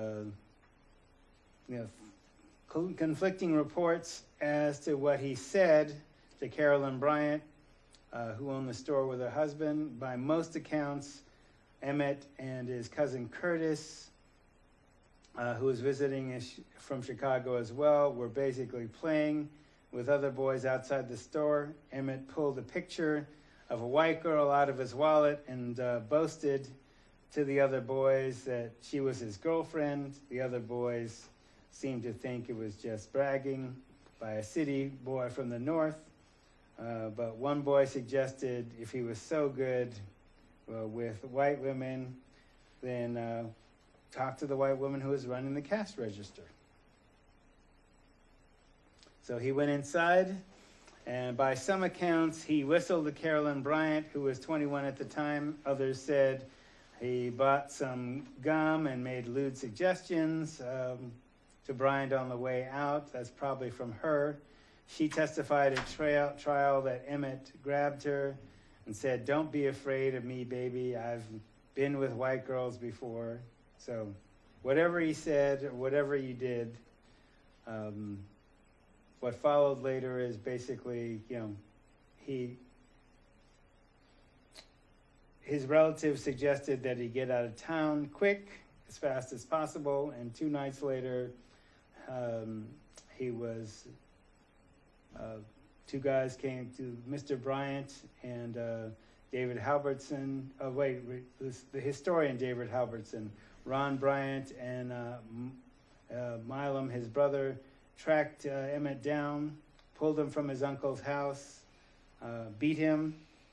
[SPEAKER 1] conflicting reports as to what he said to Carolyn Bryant, who owned the store with her husband. By most accounts, Emmett and his cousin Curtis, who was visiting from Chicago as well, were basically playing with other boys outside the store. Emmett pulled a picture of a white girl out of his wallet and boasted to the other boys that she was his girlfriend. The other boys seemed to think it was just bragging by a city boy from the north. But one boy suggested if he was so good with white women, then talk to the white woman who was running the cash register. So he went inside, and by some accounts, he whistled to Carolyn Bryant, who was 21 at the time. Others said he bought some gum and made lewd suggestions to Bryant on the way out. That's probably from her. She testified at trial that Emmett grabbed her and said, "Don't be afraid of me, baby. I've been with white girls before." So whatever he said, or whatever he did, what followed later is basically, his relatives suggested that he get out of town quick, as fast as possible, and 2 nights later, two guys came to Mr. Bryant and David Halbertson. The historian David Halbertson, Ron Bryant and Milam, his brother, tracked Emmett down, pulled him from his uncle's house, beat him,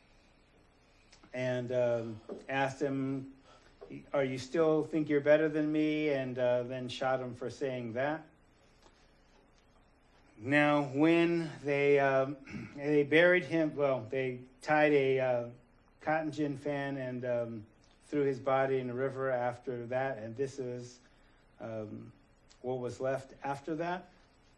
[SPEAKER 1] and asked him, "Are you still think you're better than me?" And then shot him for saying that. Now, when they buried him, they tied a cotton gin fan and threw his body in the river after that, and this is what was left after that.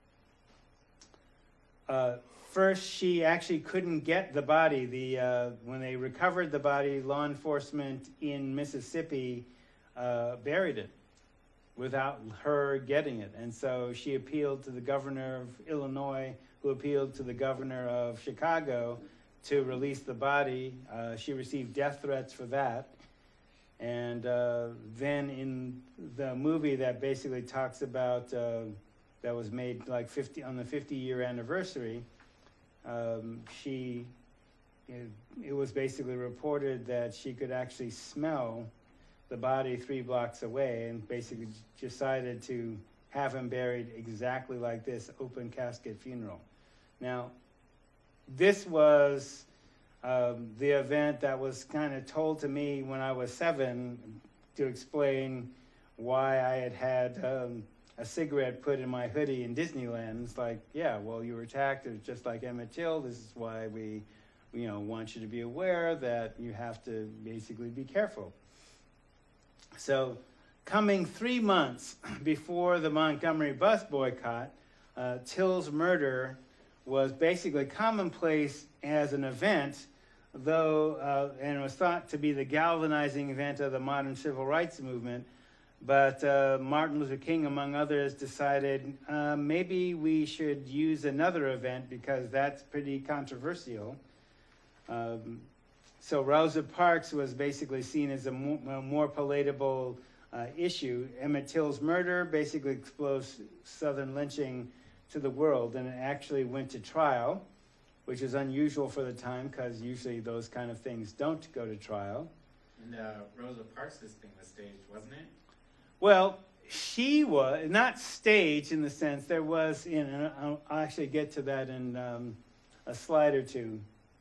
[SPEAKER 1] First, she actually couldn't get the body. When they recovered the body, law enforcement in Mississippi buried it without her getting it. And so she appealed to the governor of Illinois, who appealed to the governor of Chicago to release the body. She received death threats for that. And then in the movie that basically talks about, that was made like on the 50-year anniversary, she it was basically reported that she could actually smell the body 3 blocks away, and basically decided to have him buried exactly like this, open casket funeral. Now, this was the event that was kind of told to me when I was 7 to explain why I had a cigarette put in my hoodie in Disneyland. It's like, yeah, well, you were attacked. It was just like Emmett Till. This is why we, want you to be aware that you have to basically be careful. So, coming 3 months before the Montgomery bus boycott, Till's murder was basically commonplace as an event, though, and it was thought to be the galvanizing event of the modern civil rights movement. But Martin Luther King, among others, decided maybe we should use another event because that's pretty controversial. So Rosa Parks was basically seen as a more palatable issue. Emmett Till's murder basically exposed Southern lynching to the world, and it actually went to trial, which is unusual for the time because usually those kind of things don't go to trial.
[SPEAKER 4] And Rosa Parks' thing was staged, wasn't it?
[SPEAKER 1] Well, she was not staged in the sense there was and I'll actually get to that in a slide or two.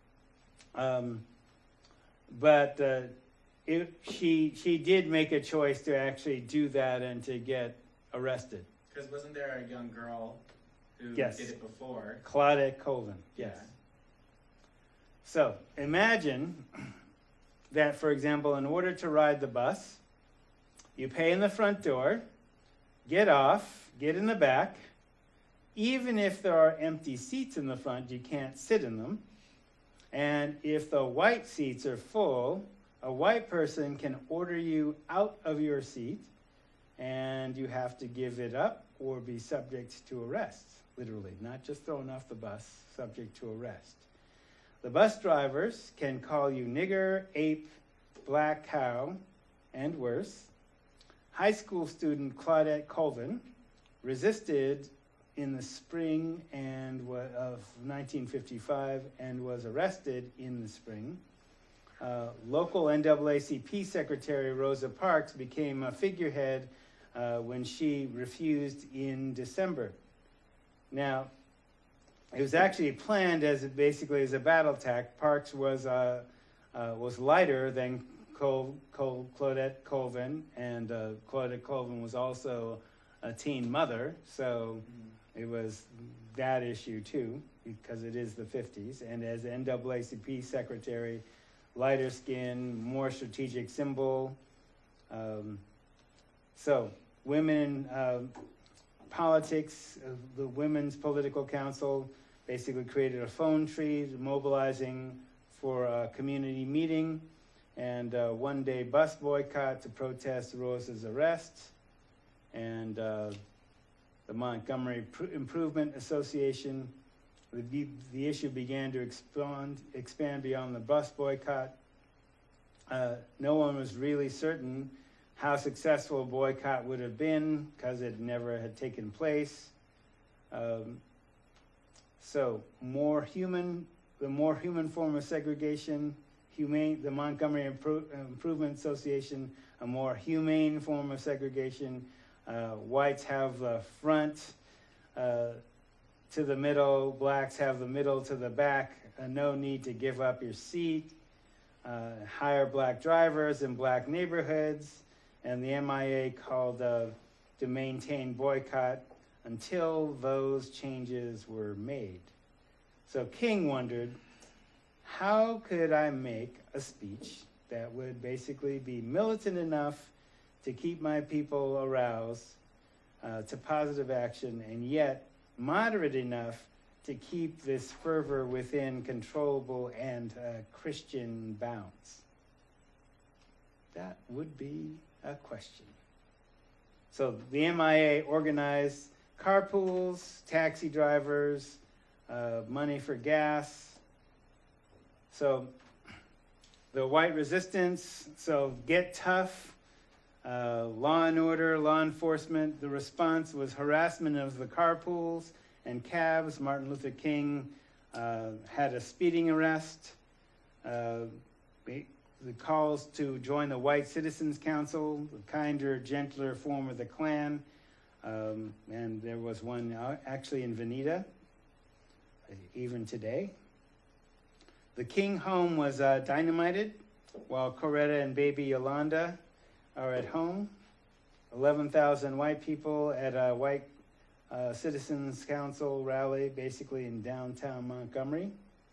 [SPEAKER 1] But she did make a choice to actually do that and to get arrested.
[SPEAKER 4] Because wasn't there a young girl who
[SPEAKER 1] Yes.
[SPEAKER 4] did it before?
[SPEAKER 1] Claudette Colvin, yes.
[SPEAKER 4] Yeah.
[SPEAKER 1] So imagine that, for example, in order to ride the bus, you pay in the front door, get off, get in the back. Even if there are empty seats in the front, you can't sit in them. And if the white seats are full, a white person can order you out of your seat, and you have to give it up or be subject to arrest, literally, not just thrown off the bus, subject to arrest. The bus drivers can call you nigger, ape, black cow, and worse. High school student Claudette Colvin resisted in the spring of 1955 and was arrested in the spring. Local NAACP Secretary Rosa Parks became a figurehead when she refused in December. Now, it was actually planned as a battle attack. Parks was lighter than Claudette Colvin, and Claudette Colvin was also a teen mother, so it was that issue too, because it is the 50s. And as NAACP secretary, lighter skin, more strategic symbol. So women politics, the Women's Political Council basically created a phone tree mobilizing for a community meeting and a one-day bus boycott to protest Rosa's arrest. And the Montgomery Improvement Association, the issue began to expand beyond the bus boycott. No one was really certain how successful a boycott would have been because it never had taken place. So the more human form of segregation, the Montgomery Improvement Association, a more humane form of segregation. Whites have the front to the middle, blacks have the middle to the back, no need to give up your seat, hire black drivers in black neighborhoods, and the MIA called to maintain boycott until those changes were made. So King wondered, how could I make a speech that would basically be militant enough to keep my people aroused to positive action, and yet moderate enough to keep this fervor within controllable and Christian bounds? That would be a question. So the MIA organized carpools, taxi drivers, money for gas. So the white resistance, so get tough, law and order, law enforcement. The response was harassment of the carpools and cabs. Martin Luther King had a speeding arrest. The calls to join the White Citizens Council, the kinder, gentler form of the Klan, and there was one actually in Veneta, even today. The King home was dynamited, while Coretta and baby Yolanda are at home. 11,000 white people at a White Citizens Council rally, basically in downtown Montgomery.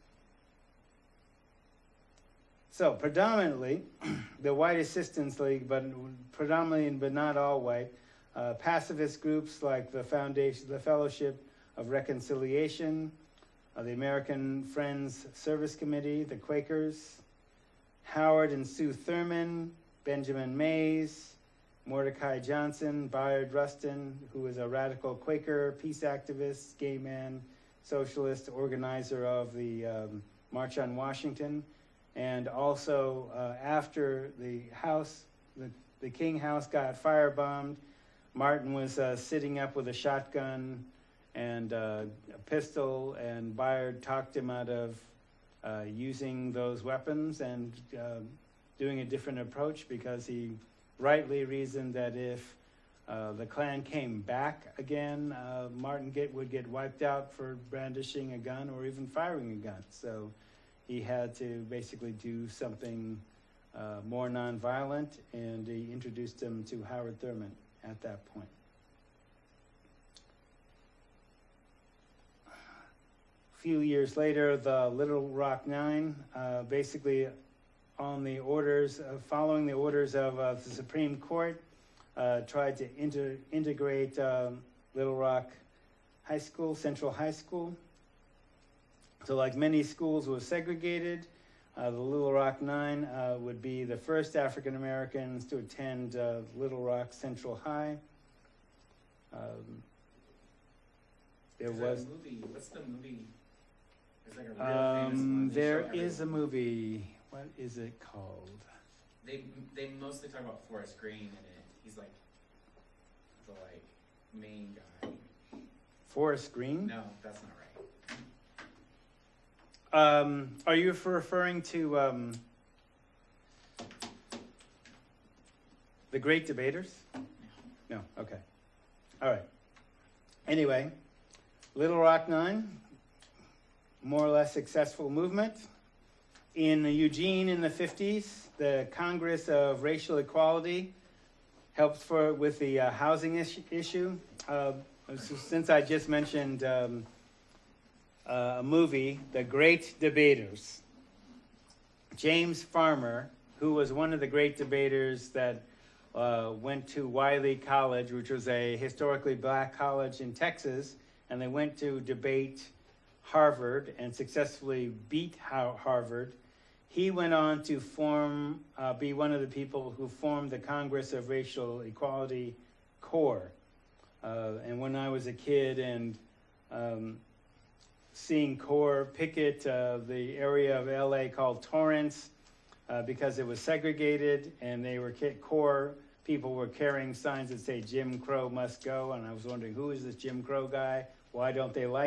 [SPEAKER 1] So predominantly, the White Assistance League, but predominantly, but not all white, pacifist groups like the Foundation, the Fellowship of Reconciliation, the American Friends Service Committee, the Quakers, Howard and Sue Thurman, Benjamin Mays, Mordecai Johnson, Bayard Rustin, who was a radical Quaker, peace activist, gay man, socialist, organizer of the March on Washington. And also, after the house, the King house got firebombed, Martin was sitting up with a shotgun and a pistol, and Bayard talked him out of using those weapons and doing a different approach, because he rightly reasoned that if the Klan came back again, Martin would get wiped out for brandishing a gun or even firing a gun. So he had to basically do something more nonviolent, and he introduced him to Howard Thurman at that point. A few years later, the Little Rock Nine, basically on the orders, following the orders of the Supreme Court, tried to integrate Little Rock High School, Central High School. So like many schools were segregated, the Little Rock Nine would be the first African Americans to attend Little Rock Central High.
[SPEAKER 4] What's the movie? It's like a real famous one.
[SPEAKER 1] There is a movie. What is it called?
[SPEAKER 4] They mostly talk about Forrest Green in it. He's like the main guy.
[SPEAKER 1] Forrest Green?
[SPEAKER 4] No, that's not right.
[SPEAKER 1] Are you referring to The Great Debaters? No. Okay. All right. Anyway, Little Rock Nine, more or less successful movement. In Eugene in the 50s, the Congress of Racial Equality helped with the housing issue. Since I just mentioned a movie, The Great Debaters, James Farmer, who was one of the great debaters that went to Wiley College, which was a historically black college in Texas, and they went to debate Harvard and successfully beat Harvard. He went on to be one of the people who formed the Congress of Racial Equality Corps. And when I was a kid and seeing Corps picket the area of LA called Torrance because it was segregated, and Corps people were carrying signs that say Jim Crow must go, and I was wondering, who is this Jim Crow guy? Why don't they like